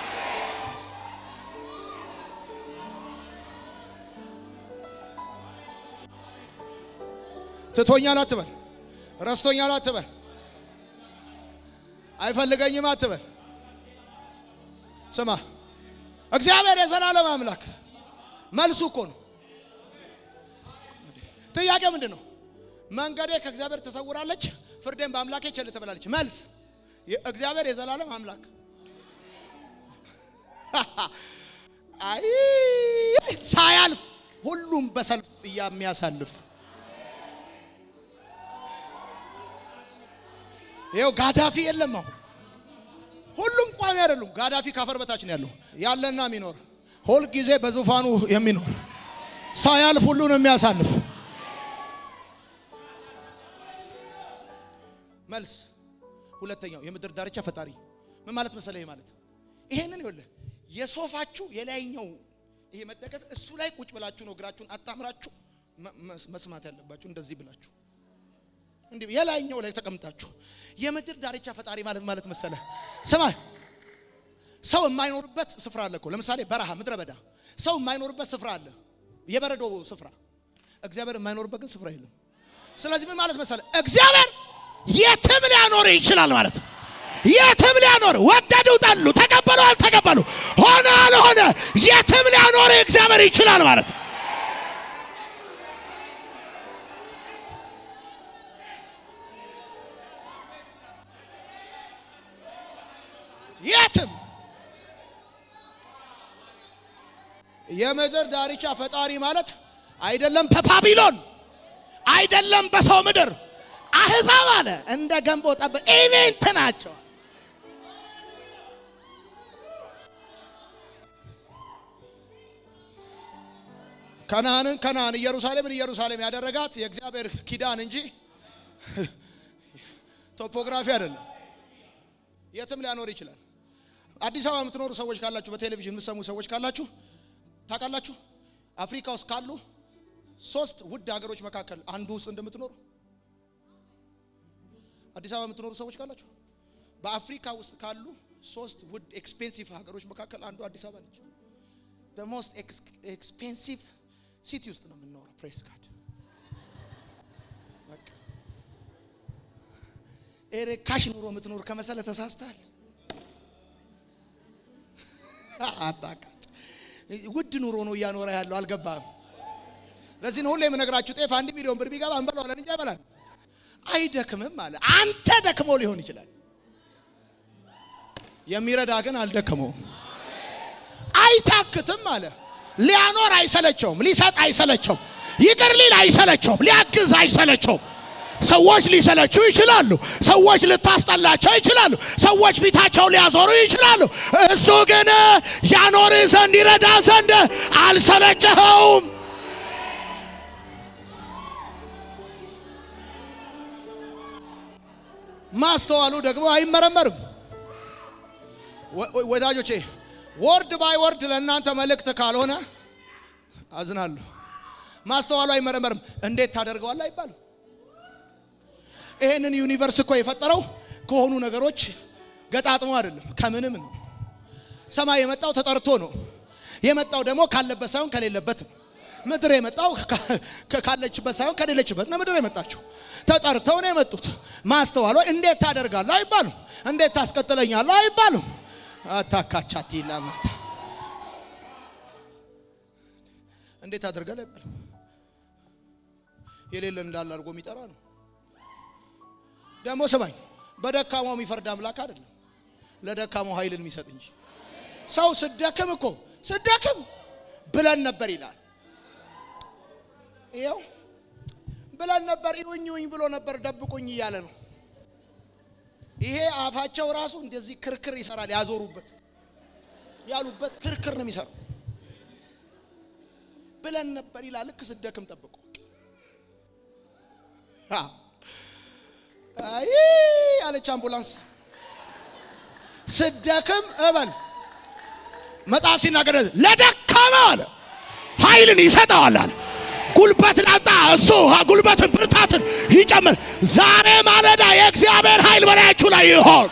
ትቶኛል አትበል ረስቶኛል አትበል አይፈልገኝም አትበል ስማ እግዚአብሔር የዘላለም አምላክ መልሱ እኮ ነው ጥያቄ ምንድነው መንገዴ ከእግዚአብሔር ተሰውራለች ፍርዴን በአምላኬ ቸል ተበላለች መልስ እግዚአብሔር የዘላለም አምላክ አይ ሳያልፍ ሁሉም በሰልፍ የሚያሳልፍ ይሄው ጋዳፊ የለም አሁን ሁሉም ቋሚ አይደሉም ጋዳፊ ካፈር በታች ነው ያለው ያለና የሚኖር ሁሉ ጊዜ በዙፋኑ የሚኖር ሳያልፍ ሁሉን የሚያሳልፍ መልስ ሁለተኛው የምድር ዳርቻ ፈጣሪ ምን ማለት መሰለኝ ማለት ይሄንን ይወለ የሶፋችሁ የላይኛው ይሄ መደገፍ እሱ ላይ ቁጭ ብላችሁ ነው እግራችሁን አጣምራችሁ መስማት ያለባችሁ እንደዚህ ብላችሁ እንዴ የላይኛው ላይ ተቀምጣችሁ የምድር ዳርቻ ፈጣሪ ማለት ማለት መሰለ ሰማ ሰው የማይኖርበት ስፍራ አለ እኮ ለምሳሌ በረሃ ምድረ በዳ ሰው የማይኖርበት ስፍራ አለ የበረዶ ስፍራ እግዚአብሔር የማይኖርበት ግን ስፍራ የለም ስለዚህ ምን ማለት መሰለ እግዚአብሔር የትም ሊያኖር ይችላል ማለት ነው የትም ሊያኖር ወደዱ ጠሉ ተቀበሉ አልተቀበሉ ሆነ አልሆነ የትም ሊያኖር እግዚአብሔር ይችላል ማለት ነው የትም የምድር ዳርቻ ፈጣሪ ማለት አይደለም በባቢሎን አይደለም በሰው ምድር አህዛብ አለ እንደ ገንቦ ጠብ ኢቨንት ናቸው ከናንን ከናን ኢየሩሳሌምን ኢየሩሳሌም ያደረጋት የእግዚአብሔር ኪዳን እንጂ ቶፖግራፊ አይደለም የትም ሊያኖር ይችላል አዲስ አበባ የምትኖሩ ሰዎች ካላችሁ በቴሌቪዥን የምትሰሙ ሰዎች ካላችሁ ታውቃላችሁ አፍሪካ ውስጥ ካሉ ሶስት ውድ ሀገሮች መካከል አንዱ ውስጥ እንደምትኖሩ አዲስ አበባ የምትኖሩ ሰዎች ካላችሁ በአፍሪካ ውስጥ ካሉ ሶስት ውድ ኤክስፔንሲቭ ሀገሮች መካከል አንዱ አዲስ አበባ ነች the most expensive city ውስጥ ነው የምንኖረው ፕሬስ ጋድ በቃ ኤሬካሽ ኑሮ የምትኖር ከመሰለ ተሳስተሃል አባካ ውድ ኑሮ ነው ያኖራ ያለው አልገባም ለዚህ ነው ሁሌ የምነግራችሁ ጤፍ አንድ ሚሊዮን ብር ቢገባ እንበለው አለ እንጂ አይበላል አይደክምም አለ አንተ ደክሞ ሊሆን ይችላል የሚረዳ ግን አልደከመው አይታክትም አለ ሊያኖር አይሰለቸውም ሊሰጥ አይሰለቸውም ይቅር ሊል አይሰለቸውም ሊያግዝ አይሰለቸውም ሰዎች ሊሰለቹ ይችላሉ ሰዎች ልታስጠላቸው ይችላሉ ሰዎች ፊታቸው ሊያዞሩ ይችላሉ እሱ ግን ያኖር ዘንድ ይረዳ ዘንድ አልሰለቸውም ማስተዋሉ ደግሞ አይመረመርም ወዳጆቼ ወርድ ባይ ወርድ ለእናንተ መልእክት ካልሆነ አዝናለሁ ማስተዋሉ አይመረመርም እንዴት ታደርገዋለህ አይባልም ይሄንን ዩኒቨርስ እኮ የፈጠረው ከሆኑ ነገሮች ገጣጥሞ አይደለም ከምንም ነው ሰማይ የመጣው ተጠርቶ ነው የመጣው ደግሞ ካለበት ሳይሆን ከሌለበት ምድር የመጣው ካለችበት ሳይሆን ከሌለችበት ነው ምድር የመጣችው ተጠርተው ነው የመጡት ማስተዋሉ እንዴት ታደርጋለህ አይባልም እንዴት ታስቀጥለኛለህ አይባልም አታካቻቲ ላማታ እንዴት ታደርጋለህ አይባልም የሌለን እንዳለ አድርጎ የሚጠራ ነው ደሞ ሰማይ በደካማው የሚፈርድ አምላክ አይደለም ለደካማው ኃይልን የሚሰጥ እንጂ ሰው ስደክም እኮ ስደክም ብለን ነበር ይላል ይሄው ብለን ነበር ይሁኝኝ ብሎ ነበር ደብቁኝ ይያለ ነው ይሄ አፋቸው ራሱ እንደዚህ ክርክር ይሰራል ያዞሩበት ያሉበት ክርክር ነው የሚሰራው ብለን ነበር ይላል ልክ ስደክም ጠብቆ አይ አለች አምቡላንስ ስደክም እበል መጣሲና ገደ ለደካማ አለ ኃይልን ይሰጣል አለ ጉልበት ላጣ እሱ ጉልበትን ብርታትን ይጨምር ዛሬ ማለዳ የእግዚአብሔር ኃይል በላያችሁ ላይ ይሆን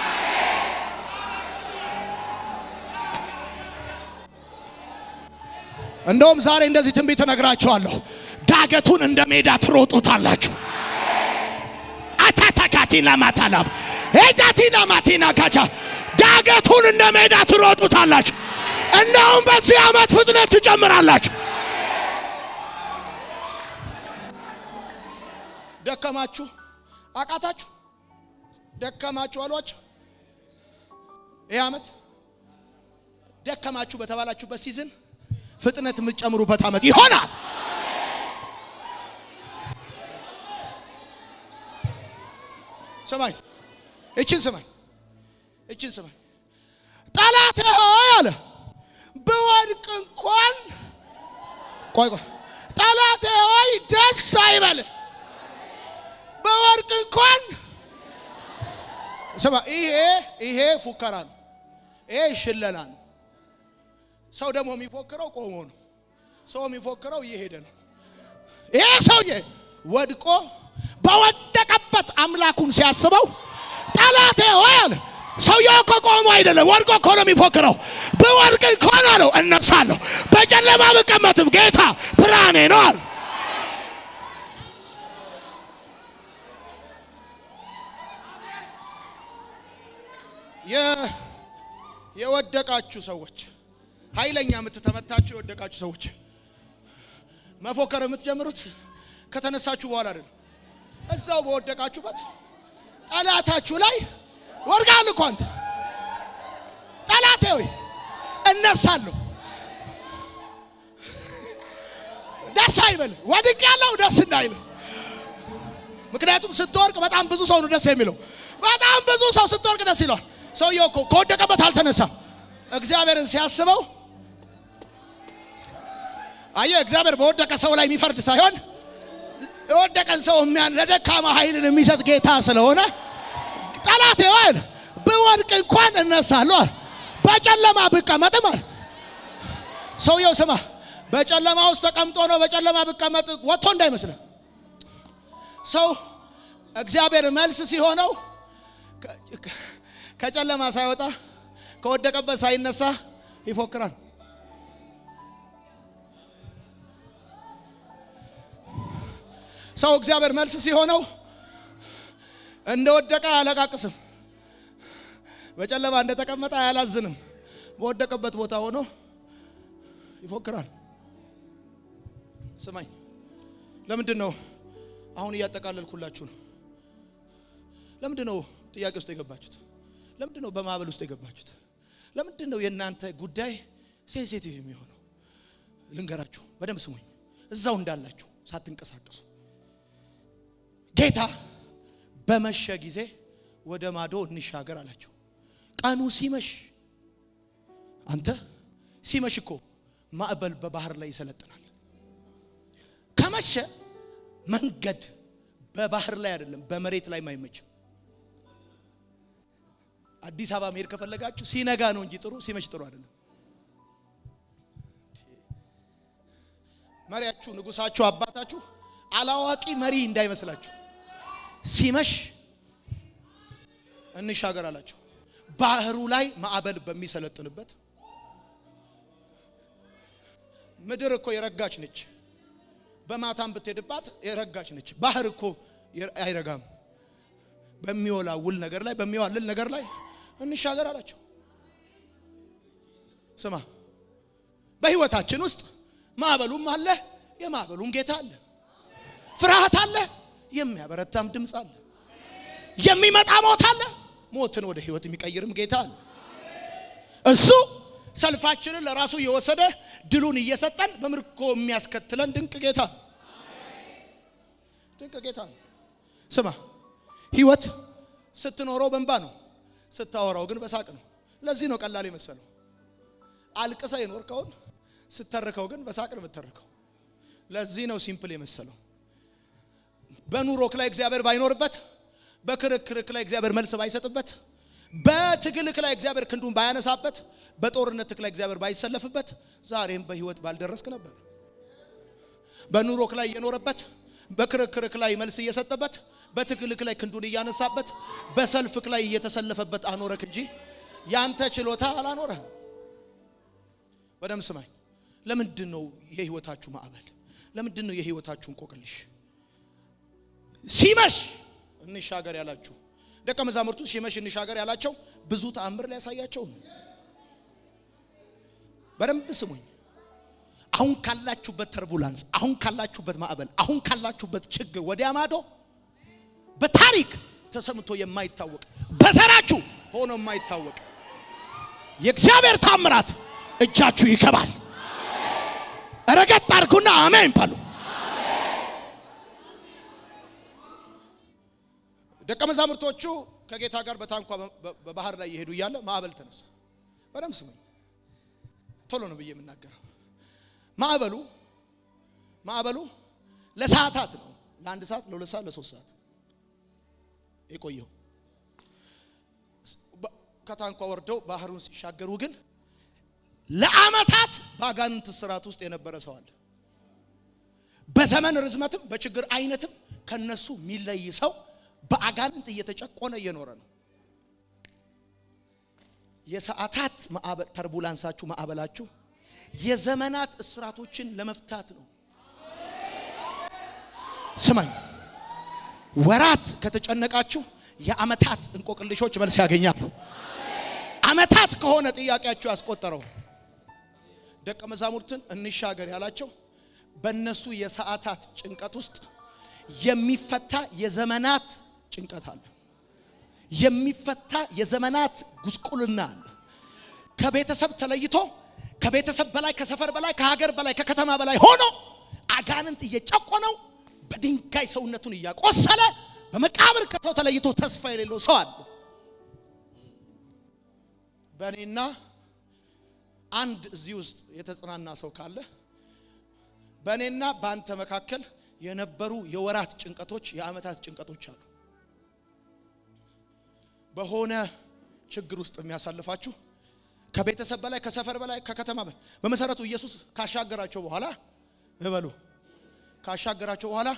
እንደውም ዛሬ እንደዚህ ትንቢት ተነግራችኋለሁ ዳገቱን እንደ ሜዳ ትሮጡታላችሁ አታታካቲና ማታላፍ እጃቲና ማቲና ካቻ ዳገቱን እንደ ሜዳ ትሮጡታላችሁ እንደውም በዚህ አመት ፍጥነት ትጨምራላችሁ ደከማችሁ አቃታችሁ ደከማችሁ አሏችሁ ይሄ አመት ደከማችሁ በተባላችሁበት ሲዝን ፍጥነት የምትጨምሩበት አመት ይሆናል ሰማይ እቺን ሰማይ እቺን ሰማይ ጠላት ሆይ አለ በወድቅ እንኳን ቆይ ቆይ ጠላት ሆይ ደስ አይበል በወድቅ እንኳን ሰማ ይሄ ይሄ ፉከራ ነው ይሄ ሽለላ ነው ሰው ደግሞ የሚፎክረው ቆሞ ነው ሰው የሚፎክረው እየሄደ ነው ይሄ ሰውዬ ወድቆ በወደቀበት አምላኩን ሲያስበው ጠላቴ ሆይ አለ ሰውየው ቆሞ አይደለም ወድቆ እኮ ነው የሚፎክረው በወድቅ እንኳን አለው እነሳለሁ በጨለማ ብቀመጥም ጌታ ብርሃኔ ነው አለ የ የወደቃችሁ ሰዎች ኃይለኛ የምትተመታችሁ የወደቃችሁ ሰዎች መፎከር የምትጀምሩት ከተነሳችሁ በኋላ አይደል እዛው በወደቃችሁበት ጠላታችሁ ላይ ወርጋል እኮ አንተ ጠላቴ ሆይ እነሳለሁ ደስ አይበል ወድቅ ያለው ደስ እንዳይል ምክንያቱም ስትወርቅ በጣም ብዙ ሰው ነው ደስ የሚለው በጣም ብዙ ሰው ስትወርቅ ደስ ይላል ሰውየው እኮ ከወደቀበት አልተነሳም እግዚአብሔርን ሲያስበው አየ እግዚአብሔር በወደቀ ሰው ላይ የሚፈርድ ሳይሆን ወደቀን ሰው የሚያን ለደካማ ኃይልን የሚሰጥ ጌታ ስለሆነ ጠላቴ ሆይ በወድቅ እንኳን እነሳለሁ በጨለማ ብቀመጥም ሰውየው ስማ በጨለማ ውስጥ ተቀምጦ ነው በጨለማ ብቀመጥ ወጥቶ እንዳይመስል ሰው እግዚአብሔር መልስ ሲሆነው ከጨለማ ሳይወጣ ከወደቀበት ሳይነሳ ይፎክራል ሰው እግዚአብሔር መልስ ሲሆነው እንደወደቀ አያለቃቅስም በጨለማ እንደተቀመጠ አያላዝንም በወደቀበት ቦታ ሆኖ ይፎክራል ስማኝ ለምንድን ነው አሁን ያጠቃለልኩላችሁ ነው ለምንድን ነው ጥያቄ ውስጥ የገባችሁት ለምንድን ነው በማዕበል ውስጥ የገባችሁት ለምንድን ነው የናንተ ጉዳይ ሴንሲቲቭ የሚሆነው ልንገራችሁ በደም ስሙኝ እዛው እንዳላችሁ ሳትንቀሳቀሱ ጌታ በመሸ ጊዜ ወደ ማዶ እንሻገር አላችሁ ቀኑ ሲመሽ አንተ ሲመሽ እኮ ማዕበል በባህር ላይ ይሰለጥናል ከመሸ መንገድ በባህር ላይ አይደለም በመሬት ላይ ማይመች አዲስ አበባ መሄድ ከፈለጋችሁ ሲነጋ ነው እንጂ ጥሩ ሲመሽ ጥሩ አይደለም መሪያችሁ ንጉሳችሁ አባታችሁ አላዋቂ መሪ እንዳይመስላችሁ ሲመሽ እንሻገር አላችሁ ባህሩ ላይ ማዕበል በሚሰለጥንበት ምድር እኮ የረጋች ነች በማታም ብትሄድባት የረጋች ነች ባህር እኮ አይረጋም በሚወላውል ነገር ላይ በሚዋልል ነገር ላይ እንሻገር አላችሁ ስማ በህይወታችን ውስጥ ማዕበሉም አለ የማዕበሉም ጌታ አለ ፍርሃት አለ የሚያበረታም ድምጽ አለ የሚመጣ ሞት አለ ሞትን ወደ ህይወት የሚቀይርም ጌታ አለ እሱ ሰልፋችንን ለራሱ የወሰደ ድሉን እየሰጠን በምርኮ የሚያስከትለን ድንቅ ጌታ ድንቅ ጌታ ስማ ህይወት ስትኖረው በእንባ ነው ስታወራው ግን በሳቅ ነው ለዚህ ነው ቀላል የመሰለው አልቅሰ ይኖርከውን ስተርከው ግን በሳቅ ነው የምትተርከው ለዚህ ነው ሲምፕል የመሰለው በኑሮክ ላይ እግዚአብሔር ባይኖርበት በክርክርክ ላይ እግዚአብሔር መልስ ባይሰጥበት በትግልክ ላይ እግዚአብሔር ክንዱን ባያነሳበት በጦርነትክ ላይ እግዚአብሔር ባይሰለፍበት ዛሬም በህይወት ባልደረስክ ነበር በኑሮክ ላይ የኖረበት በክርክርክ ላይ መልስ እየሰጠበት በትግልክ ላይ ክንዱን እያነሳበት በሰልፍክ ላይ እየተሰለፈበት አኖረክ እንጂ ያንተ ችሎታ አላኖረ በደም ስማኝ ለምንድነው የህይወታችሁ ማዕበል ለምንድነው የህይወታችሁ እንቆቅልሽ ሲመሽ እንሻገር ያላችሁ ደቀ መዛሙርቱ ሲመሽ እንሻገር ያላቸው ብዙ ተአምር ሊያሳያቸው ነው በደንብ ስሙኝ አሁን ካላችሁበት ተርቡላንስ አሁን ካላችሁበት ማዕበል አሁን ካላችሁበት ችግር ወዲያ ማዶ በታሪክ ተሰምቶ የማይታወቅ በዘራችሁ ሆኖ የማይታወቅ የእግዚአብሔር ተአምራት እጃችሁ ይከባል ረገጥ አርጉና አሜን ባሉ ደቀ መዛሙርቶቹ ከጌታ ጋር በታንኳ በባህር ላይ ይሄዱ ይያለ ማዕበል ተነሳ በደም ስሙኝ ቶሎ ነው በየ የምናገረው ማዕበሉ ማዕበሉ ለሰዓታት ነው ለአንድ ሰዓት ለሁለት ሰዓት ለሶስት ሰዓት የቆየው ከታንኳ ወርደው ባህሩን ሲሻገሩ ግን ለአመታት ባጋንንት ስራት ውስጥ የነበረ ሰው አለ በዘመን ርዝመትም በችግር አይነትም ከነሱ ሚለይ ሰው በአጋንንት እየተጨቆነ እየኖረ ነው የሰዓታት ማዕበል ተርቡላንሳችሁ ማዕበላችሁ የዘመናት እስራቶችን ለመፍታት ነው ስማኝ ወራት ከተጨነቃችሁ የአመታት እንቆቅልሾች መልስ ያገኛሉ አመታት ከሆነ ጥያቄያችሁ ያስቆጠረው ደቀ መዛሙርትን እንሻገር ያላቸው በእነሱ የሰዓታት ጭንቀት ውስጥ የሚፈታ የዘመናት ጭንቀት አለ የሚፈታ የዘመናት ጉስቁልና አለ ከቤተሰብ ተለይቶ ከቤተሰብ በላይ ከሰፈር በላይ ከሀገር በላይ ከከተማ በላይ ሆኖ አጋንንት እየጨቆነው በድንጋይ ሰውነቱን እያቆሰለ በመቃብር ከተው ተለይቶ ተስፋ የሌለው ሰው አለ በእኔና አንድ እዚህ ውስጥ የተጽናና ሰው ካለ በእኔና ባንተ መካከል የነበሩ የወራት ጭንቀቶች የአመታት ጭንቀቶች አሉ በሆነ ችግር ውስጥ የሚያሳልፋችሁ ከቤተሰብ በላይ ከሰፈር በላይ ከከተማ በላይ በመሰረቱ ኢየሱስ ካሻገራቸው በኋላ እበሉ ካሻገራቸው በኋላ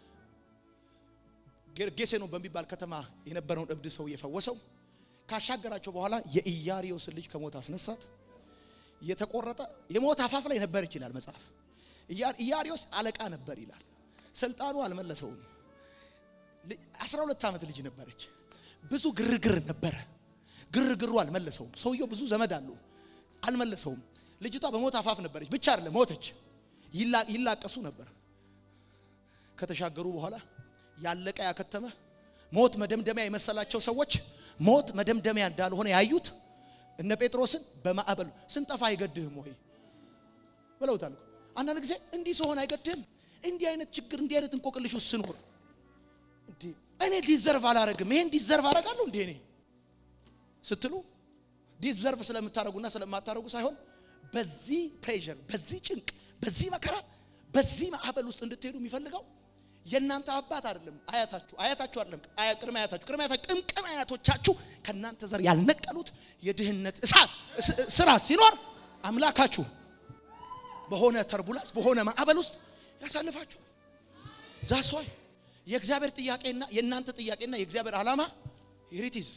ጌርጌሴኖን በሚባል ከተማ የነበረውን እብድ ሰው የፈወሰው ካሻገራቸው በኋላ የኢያሪዮስ ልጅ ከሞት አስነሳት የተቆረጠ የሞት አፋፍ ላይ ነበር ይችላል መጽሐፍ ኢያሪዮስ አለቃ ነበር ይላል ስልጣኑ አልመለሰውም አስራ ሁለት አመት ልጅ ነበረች ብዙ ግርግር ነበር ግርግሩ አልመለሰውም ሰውየው ብዙ ዘመድ አለው አልመለሰውም ልጅቷ በሞት አፋፍ ነበረች ብቻ አይደለም ሞተች ይላቀሱ ነበር ከተሻገሩ በኋላ ያለቀ ያከተመ ሞት መደምደሚያ የመሰላቸው ሰዎች ሞት መደምደሚያ እንዳልሆነ ያዩት እነ ጴጥሮስን በማዕበሉ ስንጠፋ አይገድህም ወይ ብለውታል አንዳንድ ጊዜ እንዲህ ሲሆን አይገድህም እንዲህ አይነት ችግር እንዲህ አይነት እንቆቅልሽ ውስጥ ስኖር እንዴ እኔ ዲዘርቭ አላረግም ይሄን ዲዘርቭ አረጋለሁ እንዴ እኔ ስትሉ ዲዘርቭ ስለምታረጉና ስለማታረጉ ሳይሆን በዚህ ፕሬሸር በዚህ ጭንቅ በዚህ መከራ በዚህ ማዕበል ውስጥ እንድትሄዱ የሚፈልገው የናንተ አባት አይደለም አያታችሁ አያታችሁ አይደለም አያቅርም አያታችሁ ቅርም አያታችሁ ቅምቅም አያቶቻችሁ ከናንተ ዘር ያልነቀሉት የድህነት እሳት ስራ ሲኖር አምላካችሁ በሆነ ተርቡላንስ በሆነ ማዕበል ውስጥ ያሳልፋችሁ ዛሷይ የእግዚአብሔር ጥያቄና የናንተ ጥያቄና የእግዚአብሔር ዓላማ ይሪቲዝ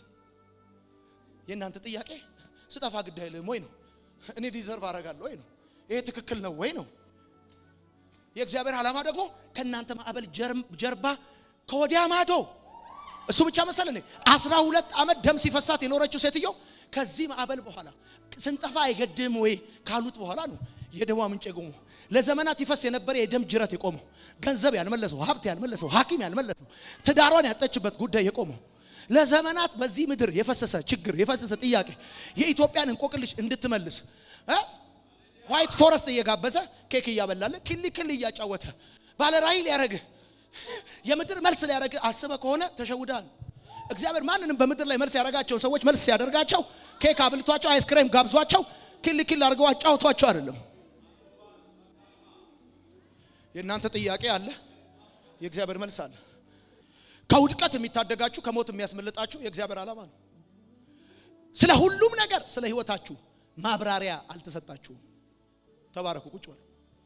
የናንተ ጥያቄ ስጠፋ ግድ አይልም ወይ ነው እኔ ዲዘርቭ አረጋለሁ ወይ ነው ይሄ ትክክል ነው ወይ ነው የእግዚአብሔር ዓላማ ደግሞ ከናንተ ማዕበል ጀርባ ከወዲያ ማዶ እሱ ብቻ መሰለኝ አስራ ሁለት አመት ደም ሲፈሳት የኖረችው ሴትዮ ከዚህ ማዕበል በኋላ ስንጠፋ አይገድም ወይ ካሉት በኋላ ነው የደዋ ምንጭ የቆመው ለዘመናት ይፈስ የነበረ የደም ጅረት የቆመው ገንዘብ ያልመለሰው ሀብት ያልመለሰው ሐኪም ያልመለሰው ትዳሯን ያጠችበት ጉዳይ የቆመው ለዘመናት በዚህ ምድር የፈሰሰ ችግር የፈሰሰ ጥያቄ የኢትዮጵያን እንቆቅልሽ እንድትመልስ እ ዋይት ፎረስት እየጋበዘ ኬክ እያበላለ ክሊ ክሊ እያጫወተ ባለ ራእይ ሊያረግ የምድር መልስ ሊያረግ አስበ ከሆነ ተሸውዳል እግዚአብሔር ማንንም በመድር ላይ መልስ ያደርጋቸው ሰዎች መልስ ያደርጋቸው ኬክ አብልቷቸው አይስክሬም ጋብዟቸው ኪል ኪል አድርገው አጫውቷቸው አይደለም የእናንተ ጥያቄ አለ የእግዚአብሔር መልስ አለ ከውድቀት የሚታደጋችሁ ከሞት የሚያስመልጣችሁ የእግዚአብሔር ዓላማ ነው ስለ ሁሉም ነገር ስለ ህይወታችሁ ማብራሪያ አልተሰጣችሁም ተባረኩ ቁጭ በሉ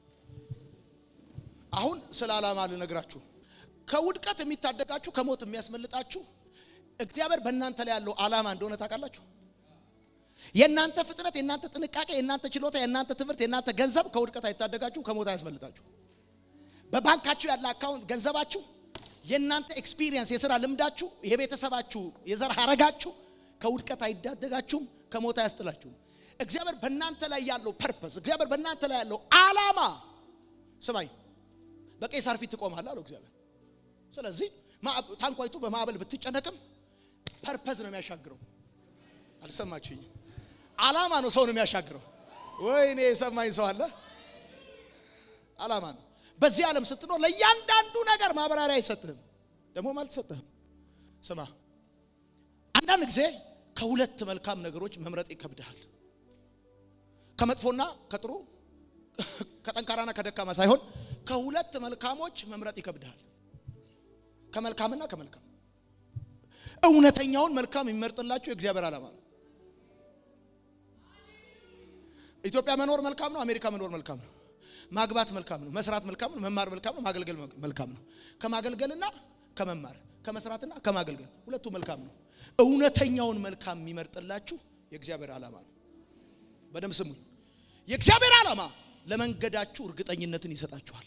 አሁን ስለ ዓላማ ልነግራችሁ ከውድቀት የሚታደጋችሁ ከሞት የሚያስመልጣችሁ እግዚአብሔር በእናንተ ላይ ያለው ዓላማ እንደሆነ ታውቃላችሁ የእናንተ ፍጥነት የእናንተ ጥንቃቄ የእናንተ ችሎታ የእናንተ ትምህርት የእናንተ ገንዘብ ከውድቀት አይታደጋችሁ ከሞት አያስመልጣችሁ በባንካችሁ ያለ አካውንት ገንዘባችሁ የእናንተ ኤክስፒሪየንስ የሥራ ልምዳችሁ የቤተሰባችሁ የዘር ሐረጋችሁ ከውድቀት አይታደጋችሁም ከሞት አያስጥላችሁም እግዚአብሔር በእናንተ ላይ ያለው ፐርፐስ እግዚአብሔር በእናንተ ላይ ያለው ዓላማ ስማይ በቄሳር ፊት ትቆማለህ አለው እግዚአብሔር ስለዚህ ታንኳይቱ በማዕበል ብትጨነቅም ፐርፐስ ነው የሚያሻግረው አልሰማችሁኝ ዓላማ ነው ሰው ነው የሚያሻግረው ወይኔ ሰማኝ ሰው አለ ዓላማ ነው በዚህ ዓለም ስትኖር ለእያንዳንዱ ነገር ማብራሪያ አይሰጥህም ደግሞ ማለት ሰጥህም ስማ አንዳንድ ጊዜ ከሁለት መልካም ነገሮች መምረጥ ይከብዳል ከመጥፎና ከጥሩ ከጠንካራና ከደካማ ሳይሆን ከሁለት መልካሞች መምረጥ ይከብዳል ከመልካምና ከመልካም እውነተኛውን መልካም የሚመርጥላችሁ የእግዚአብሔር ዓላማ ነው ኢትዮጵያ መኖር መልካም ነው አሜሪካ መኖር መልካም ነው ማግባት መልካም ነው መስራት መልካም ነው መማር መልካም ነው ማገልገል መልካም ነው ከማገልገልና ከመማር ከመስራትና ከማገልገል ሁለቱ መልካም ነው እውነተኛውን መልካም የሚመርጥላችሁ የእግዚአብሔር ዓላማ ነው በደም ስሙኝ የእግዚአብሔር ዓላማ ለመንገዳችሁ እርግጠኝነትን ይሰጣችኋል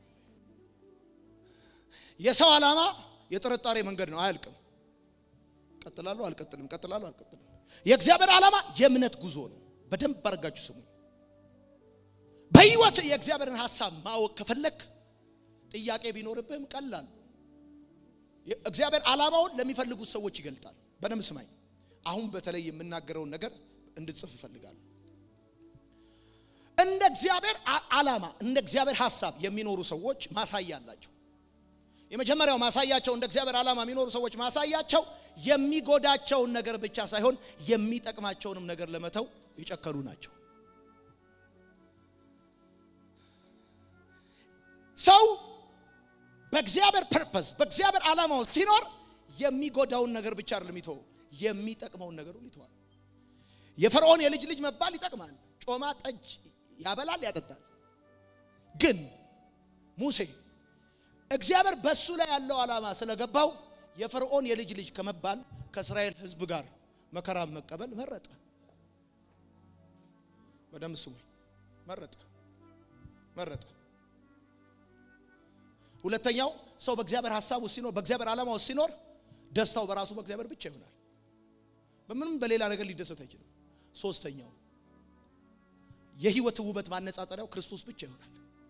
የሰው ዓላማ የጥርጣሬ መንገድ ነው አያልቅም ቀጥላሉ አልቀጥልም ቀጥላሉ አልቀጥልም የእግዚአብሔር ዓላማ የእምነት ጉዞ ነው በደንብ ባርጋችሁ ስሙ በህይወት የእግዚአብሔርን ሐሳብ ማወቅ ከፈለክ ጥያቄ ቢኖርብህም ቀላል እግዚአብሔር ዓላማውን ለሚፈልጉት ሰዎች ይገልጣል በደም ስማኝ አሁን በተለይ የምናገረው ነገር እንድጽፍ ፈልጋለሁ እንደ እግዚአብሔር ዓላማ እንደ እግዚአብሔር ሐሳብ የሚኖሩ ሰዎች ማሳያ አላቸው የመጀመሪያው ማሳያቸው እንደ እግዚአብሔር ዓላማ የሚኖሩ ሰዎች ማሳያቸው የሚጎዳቸውን ነገር ብቻ ሳይሆን የሚጠቅማቸውንም ነገር ለመተው ይጨከሩ ናቸው ሰው በእግዚአብሔር ፐርፐስ በእግዚአብሔር ዓላማው ሲኖር የሚጎዳውን ነገር ብቻ አይደለም ይተው የሚጠቅመውን ነገር ሁሉ ይተዋል የፈርዖን የልጅ ልጅ መባል ይጠቅማል ጮማ ጠጅ ያበላል ያጠጣል ግን ሙሴ እግዚአብሔር በሱ ላይ ያለው ዓላማ ስለገባው የፈርዖን የልጅ ልጅ ከመባል ከእስራኤል ሕዝብ ጋር መከራ መቀበል መረጠ በደም ስሙ መረጠ መረጠ ሁለተኛው ሰው በእግዚአብሔር ሐሳብ ውስጥ ሲኖር በእግዚአብሔር ዓላማ ውስጥ ሲኖር ደስታው በራሱ በእግዚአብሔር ብቻ ይሆናል በምንም በሌላ ነገር ሊደሰት አይችልም ሶስተኛው የህይወት ውበት ማነጻጸሪያው ክርስቶስ ብቻ ይሆናል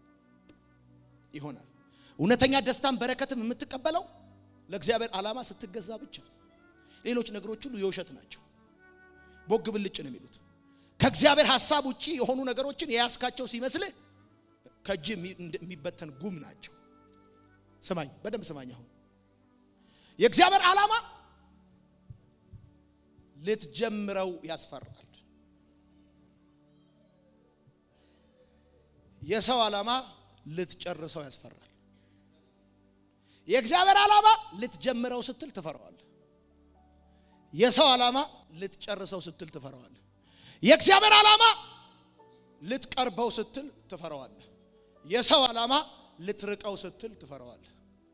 ይሆናል እውነተኛ ደስታን በረከትም የምትቀበለው ለእግዚአብሔር ዓላማ ስትገዛ ብቻ ሌሎች ነገሮች ሁሉ የውሸት ናቸው ቦግ ብልጭ ነው የሚሉት ከእግዚአብሔር ሐሳብ ውጪ የሆኑ ነገሮችን የያስካቸው ሲመስል ከእጅ የሚበተን ጉም ናቸው ስማኝ በደም ስማኝ አሁን የእግዚአብሔር ዓላማ ልትጀምረው ያስፈራል የሰው ዓላማ ልትጨርሰው ያስፈራል የእግዚአብሔር ዓላማ ልትጀምረው ስትል ትፈራዋለህ የሰው ዓላማ ልትጨርሰው ስትል ትፈራዋለህ የእግዚአብሔር ዓላማ ልትቀርበው ስትል ትፈራዋለህ የሰው ዓላማ ልትርቀው ስትል ትፈራዋለህ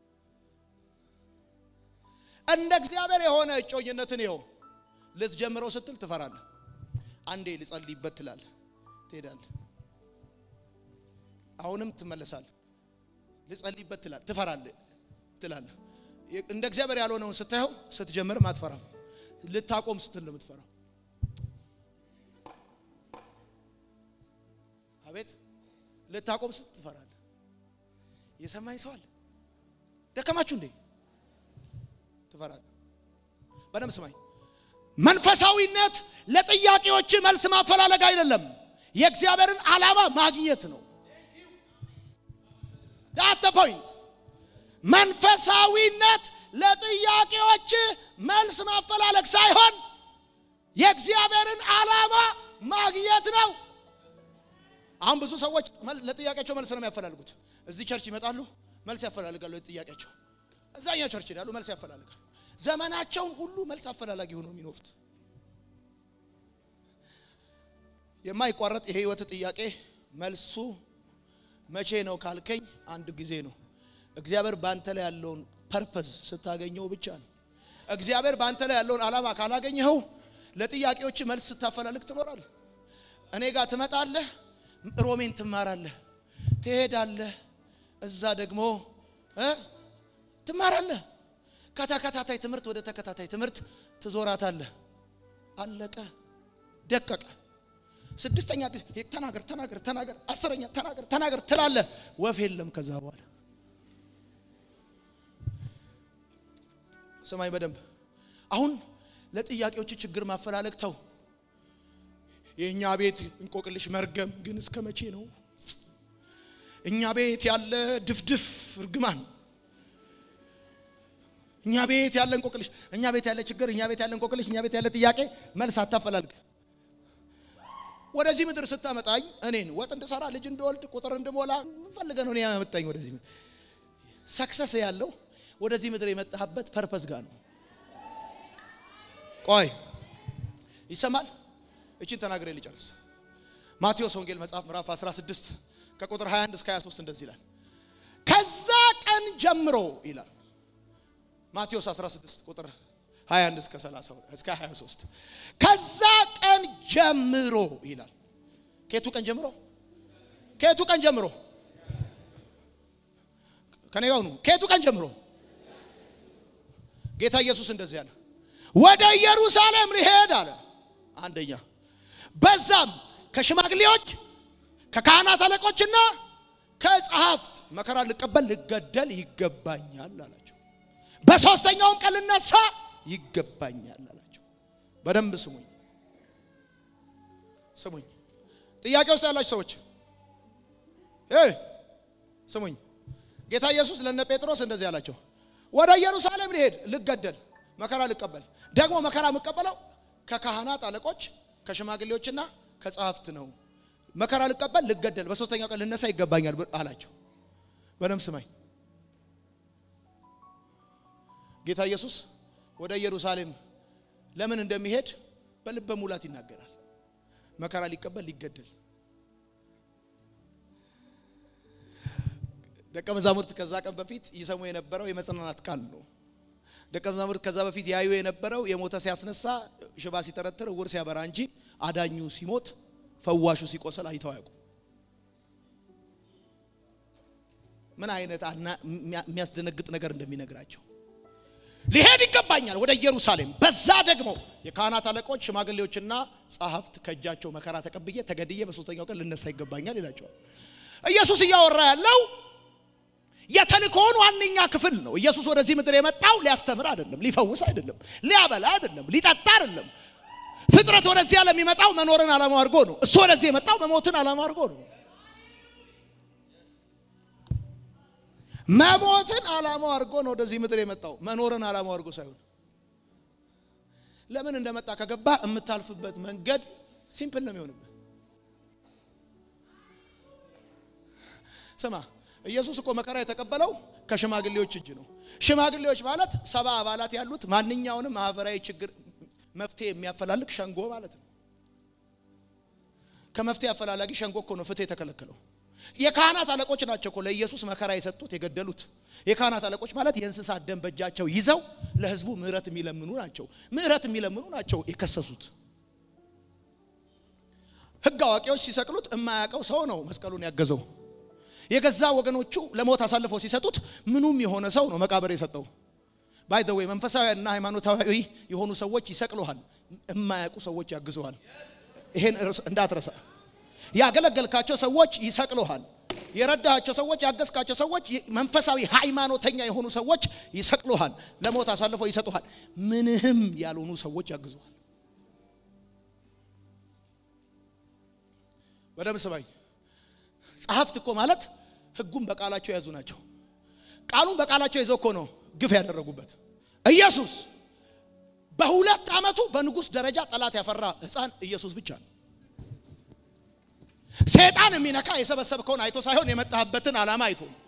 እንደ እግዚአብሔር የሆነ እጮኝነትን ይኸው ልትጀምረው ስትል ትፈራለህ አንዴ ልጸልይበት ትላለህ ትሄዳለህ አሁንም ትመለሳለህ ልጸልይበት ትላለህ ትፈራለህ ትላለህ እንደ እግዚአብሔር ያልሆነውን ስታየው ስትጀምር ማትፈራም ልታቆም ስትል ነው የምትፈራው አቤት ልታቆም ስትል ትፈራለህ የሰማኝ ሰው አለ ደከማችሁ እንዴ ትፈራለህ በደም ስማኝ መንፈሳዊነት ለጥያቄዎች መልስ ማፈላለግ አይደለም የእግዚአብሔርን ዓላማ ማግኘት ነው that's the point መንፈሳዊነት ለጥያቄዎች መልስ ማፈላለግ ሳይሆን የእግዚአብሔርን ዓላማ ማግኘት ነው። አሁን ብዙ ሰዎች ለጥያቄያቸው መልስ ነው የሚያፈላልጉት። እዚህ ቸርች ይመጣሉ መልስ ያፈላልጋሉ ለጥያቄያቸው። እዛኛው ቸርች ይላሉ መልስ ያፈላልጋሉ። ዘመናቸውን ሁሉ መልስ አፈላላጊ ሆነው የሚኖሩት። የማይቋረጥ የህይወት ጥያቄ መልሱ መቼ ነው ካልከኝ አንድ ጊዜ ነው። እግዚአብሔር ባንተ ላይ ያለውን ፐርፐዝ ስታገኘው ብቻ ነው። እግዚአብሔር ባንተ ላይ ያለውን ዓላማ ካላገኘው ለጥያቄዎች መልስ ስታፈላልግ ትኖራለህ። እኔ ጋር ትመጣለህ፣ ሮሜን ትማራለህ፣ ትሄዳለህ፣ እዛ ደግሞ እ ትማራለህ። ከተከታታይ ትምህርት ወደ ተከታታይ ትምህርት ትዞራታለህ። አለቀ ደቀቀ። ስድስተኛ ተናገር ተናገር ተናገር አስረኛ ተናገር ተናገር ትላለህ። ወፍ የለም ከዛ በኋላ። ሰማይ በደንብ አሁን ለጥያቄዎች ችግር ማፈላለግ ተው። የኛ ቤት እንቆቅልሽ መርገም ግን እስከ መቼ ነው? እኛ ቤት ያለ ድፍድፍ እርግማን፣ እኛ ቤት ያለ እንቆቅልሽ፣ እኛ ቤት ያለ ችግር፣ እኛ ቤት ያለ እንቆቅልሽ፣ እኛ ቤት ያለ ጥያቄ መልስ አታፈላልግ። ወደዚህ ምድር ስታመጣኝ እኔን ወጥ እንድሰራ ልጅ እንድወልድ ቁጥር እንድሞላ ፈልገ ነው እኔ ያመጣኝ ወደዚህ። ሰክሰስ ያለው ወደዚህ ምድር የመጣህበት ፐርፐዝ ጋር ነው። ቆይ ይሰማል? እቺን ተናግሬ ልጨርስ። ማቴዎስ ወንጌል መጽሐፍ ምዕራፍ አስራ ስድስት ከቁጥር ሃያ አንድ እስከ ሃያ ሶስት እንደዚህ ይላል። ከዛ ቀን ጀምሮ ይላል ማቴዎስ አስራ ስድስት ቁጥር ሃያ አንድ እስከ ሰላሳ እስከ ሃያ ሶስት ከዛ ቀን ጀምሮ ይላል። ከየቱ ቀን ጀምሮ? ከየቱ ቀን ጀምሮ? ከኔ ጋር ነው። ከየቱ ቀን ጀምሮ? ጌታ ኢየሱስ እንደዚህ ያለ ወደ ኢየሩሳሌም ሊሄድ አለ። አንደኛ በዛም ከሽማግሌዎች ከካህናት አለቆችና ከጸሐፍት መከራ ልቀበል ልገደል ይገባኛል አላቸው። በሶስተኛውም ቀን ልነሳ ይገባኛል አላቸው። በደንብ ስሙኝ ስሙኝ። ጥያቄ ውስጥ ያላችሁ ሰዎች እ ስሙኝ። ጌታ ኢየሱስ ለነ ጴጥሮስ እንደዚህ ያላቸው ወደ ኢየሩሳሌም ሊሄድ ልገደል መከራ ልቀበል፣ ደግሞ መከራ መቀበለው ከካህናት አለቆች ከሽማግሌዎችና ከጸሐፍት ነው። መከራ ልቀበል ልገደል በሶስተኛው ቀን ልነሳ ይገባኛል አላቸው። በደንብ ስማኝ። ጌታ ኢየሱስ ወደ ኢየሩሳሌም ለምን እንደሚሄድ በልበ ሙላት ይናገራል። መከራ ሊቀበል ሊገደል። ደቀ መዛሙርት ከዛ ቀን በፊት ይሰሙ የነበረው የመጽናናት ቃል ነው። ደቀ መዛሙርት ከዛ በፊት ያዩ የነበረው የሞተ ሲያስነሳ፣ ሽባ ሲተረትር፣ ዕውር ሲያበራ እንጂ አዳኙ ሲሞት ፈዋሹ ሲቆሰል አይተው አያውቁም። ምን አይነት የሚያስደነግጥ ነገር እንደሚነግራቸው። ሊሄድ ይገባኛል ወደ ኢየሩሳሌም፣ በዛ ደግሞ የካህናት አለቆች ሽማግሌዎችና ጸሐፍት ከእጃቸው መከራ ተቀብዬ ተገድዬ በሶስተኛው ቀን ልነሳ ይገባኛል ይላቸዋል። ኢየሱስ እያወራ ያለው የተልእኮውን ዋነኛ ክፍል ነው። ኢየሱስ ወደዚህ ምድር የመጣው ሊያስተምር አይደለም፣ ሊፈውስ አይደለም፣ ሊያበላ አይደለም፣ ሊጠጣ አይደለም። ፍጥረት ወደዚህ ዓለም የሚመጣው መኖርን ዓላማው አድርጎ ነው። እሱ ወደዚህ የመጣው መሞትን ዓላማው አድርጎ ነው። መሞትን ዓላማው አድርጎ ነው ወደዚህ ምድር የመጣው፣ መኖርን ዓላማው አድርጎ ሳይሆን። ለምን እንደመጣ ከገባ የምታልፍበት መንገድ ሲምፕል ነው የሚሆንበት። ስማ፣ ኢየሱስ እኮ መከራ የተቀበለው ከሽማግሌዎች እጅ ነው። ሽማግሌዎች ማለት ሰባ አባላት ያሉት ማንኛውንም ማህበራዊ ችግር መፍትሄ የሚያፈላልግ ሸንጎ ማለት ነው። ከመፍትሄ አፈላላጊ ሸንጎ እኮ ነው ፍትህ የተከለከለው። የካህናት አለቆች ናቸው እኮ ለኢየሱስ መከራ የሰጡት የገደሉት። የካህናት አለቆች ማለት የእንስሳት ደም በእጃቸው ይዘው ለህዝቡ ምህረት የሚለምኑ ናቸው። ምህረት የሚለምኑ ናቸው የከሰሱት። ህግ አዋቂዎች ሲሰቅሉት የማያውቀው ሰው ነው መስቀሉን ያገዘው። የገዛ ወገኖቹ ለሞት አሳልፈው ሲሰጡት ምኑም የሆነ ሰው ነው መቃብር የሰጠው። ባይ ዘ ዌይ መንፈሳዊና ሃይማኖታዊ የሆኑ ሰዎች ይሰቅሉሃል፣ የማያውቁ ሰዎች ያግዙሃል። ይሄን እንዳትረሳ። ያገለገልካቸው ሰዎች ይሰቅሉሃል፣ የረዳሃቸው ሰዎች ያገዝካቸው ሰዎች መንፈሳዊ ሃይማኖተኛ የሆኑ ሰዎች ይሰቅሉሃል፣ ለሞት አሳልፈው ይሰጡሃል። ምንህም ያልሆኑ ሰዎች ያግዙሃል። በደም ስባይ ጸሐፍት እኮ ማለት ህጉን በቃላቸው ያዙ ናቸው። ቃሉን በቃላቸው ይዘው እኮ ነው ግፍ ያደረጉበት ኢየሱስ በሁለት አመቱ በንጉስ ደረጃ ጠላት ያፈራ ህፃን ኢየሱስ ብቻ ነው። ሰይጣን የሚነካ የሰበሰብከውን አይቶ ሳይሆን የመጣህበትን ዓላማ አይቶ ነው።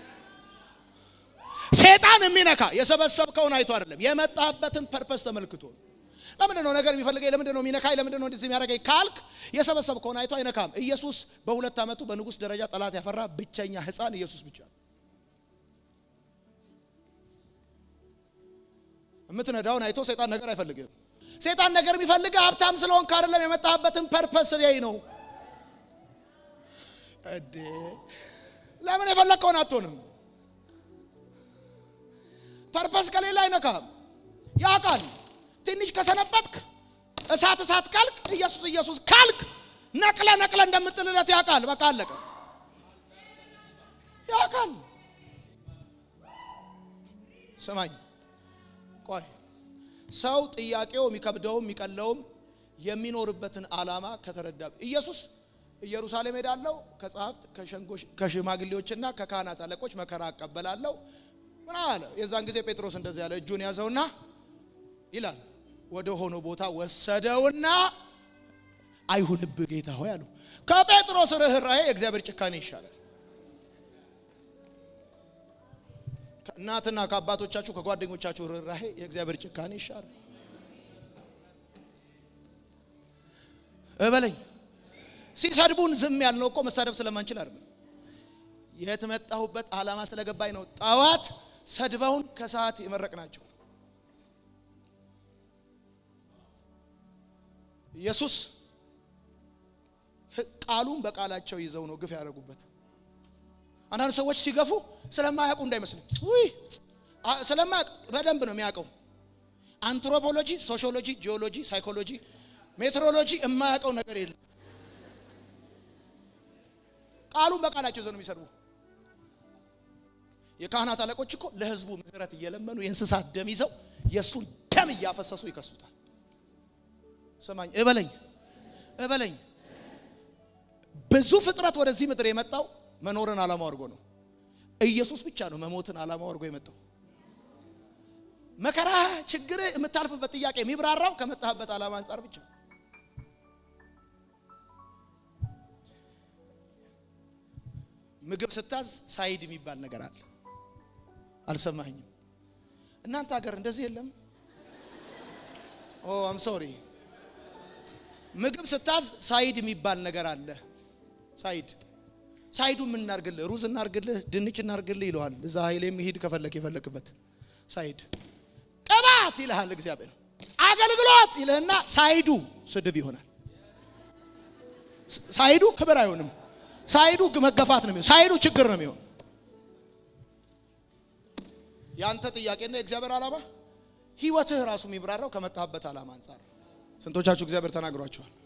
ሰይጣን የሚነካ የሰበሰብከውን አይቶ አይደለም የመጣህበትን ፐርፐስ ተመልክቶ ነው። ለምን ነው ነገር የሚፈልገው? ለምን ነው የሚነካይ? ለምን ነው እንደዚህ የሚያደርገኝ ካልክ የሰበሰብከውን አይቶ አይነካም። ኢየሱስ በሁለት አመቱ በንጉስ ደረጃ ጠላት ያፈራ ብቸኛ ህፃን ኢየሱስ ብቻ ነው። እምትነዳውን አይቶ ሰይጣን ነገር አይፈልግም። ሰይጣን ነገር የሚፈልገው ሀብታም ስለሆንክ አይደለም የመጣህበትን ፐርፐስ ላይ ነው። አዴ ለምን የፈለከውን አትሆንም? ፐርፐስ ከሌላ አይነካም። ያቃል ትንሽ ከሰነበትክ እሳት እሳት ካልክ ኢየሱስ ኢየሱስ ካልክ ነቅለ ነቅለ እንደምትጥልለት ያቃል። በቃ አለቀ። ያቃል ሰማኝ ቆይ ሰው ጥያቄው የሚከብደው የሚቀለውም የሚኖርበትን ዓላማ ከተረዳ ኢየሱስ ኢየሩሳሌም ሄዳለው ከጻፍት ከሸንጎሽ ከሽማግሌዎችና ከካህናት አለቆች መከራ አቀበላለው ምን አለ? የዛን ጊዜ ጴጥሮስ እንደዚህ ያለ እጁን ያዘውና ይላል ወደ ሆኖ ቦታ ወሰደውና አይሁንብህ ጌታ ሆይ አለው። ከጴጥሮስ ርህራሄ እግዚአብሔር ጭካኔ ይሻላል። እናትና ከአባቶቻችሁ ከጓደኞቻችሁ ርህራሄ የእግዚአብሔር ጭካኔ ይሻላል። እበለኝ ሲሰድቡን ዝም ያልነው እኮ መሳደብ ስለማንችል አይደለም። የተመጣሁበት ዓላማ ስለገባኝ ነው። ጣዋት ሰድባውን ከሰዓት የመረቅናቸው ኢየሱስ ቃሉን በቃላቸው ይዘው ነው ግፍ ያደረጉበት። አንዳንድ ሰዎች ሲገፉ ስለማያውቁ እንዳይመስል ወይ ስለማያውቅ በደንብ ነው የሚያውቀው። አንትሮፖሎጂ፣ ሶሺዮሎጂ፣ ጂኦሎጂ፣ ሳይኮሎጂ፣ ሜትሮሎጂ የማያውቀው ነገር የለም። ቃሉን በቃላቸው ይዘው ነው የሚሰድቡ። የካህናት አለቆች እኮ ለህዝቡ ምህረት እየለመኑ የእንስሳት ደም ይዘው የሱን ደም እያፈሰሱ ይከሱታል። ሰማኝ እበለኝ እበለኝ ብዙ ፍጥረት ወደዚህ ምድር የመጣው መኖርን ዓላማው አድርጎ ነው። ኢየሱስ ብቻ ነው መሞትን ዓላማው አድርጎ የመጣው። መከራ ችግር የምታልፍበት ጥያቄ የሚብራራው ከመጣህበት ዓላማ አንፃር ብቻ። ምግብ ስታዝ ሳይድ የሚባል ነገር አለ። አልሰማኝም? እናንተ ሀገር እንደዚህ የለም? ኦ አም ሶሪ ምግብ ስታዝ ሳይድ የሚባል ነገር አለ። ሳይድ ሳይዱ ምን እናርግልህ? ሩዝ እናርግልህ፣ ድንች እናርግልህ ይለዋል። እዛ ኃይሌም ሄድ ከፈለክ ይፈልክበት ሳይድ ቅባት ይልሃል እግዚአብሔር። አገልግሎት ይለህና ሳይዱ ስድብ ይሆናል። ሳይዱ ክብር አይሆንም። ሳይዱ መገፋት ነው የሚሆነው። ሳይዱ ችግር ነው የሚሆነው። ያንተ ጥያቄና የእግዚአብሔር ዓላማ ህይወትህ ራሱ የሚብራራው ከመጣህበት ዓላማ አንፃር። ስንቶቻችሁ እግዚአብሔር ተናግሯቸዋል?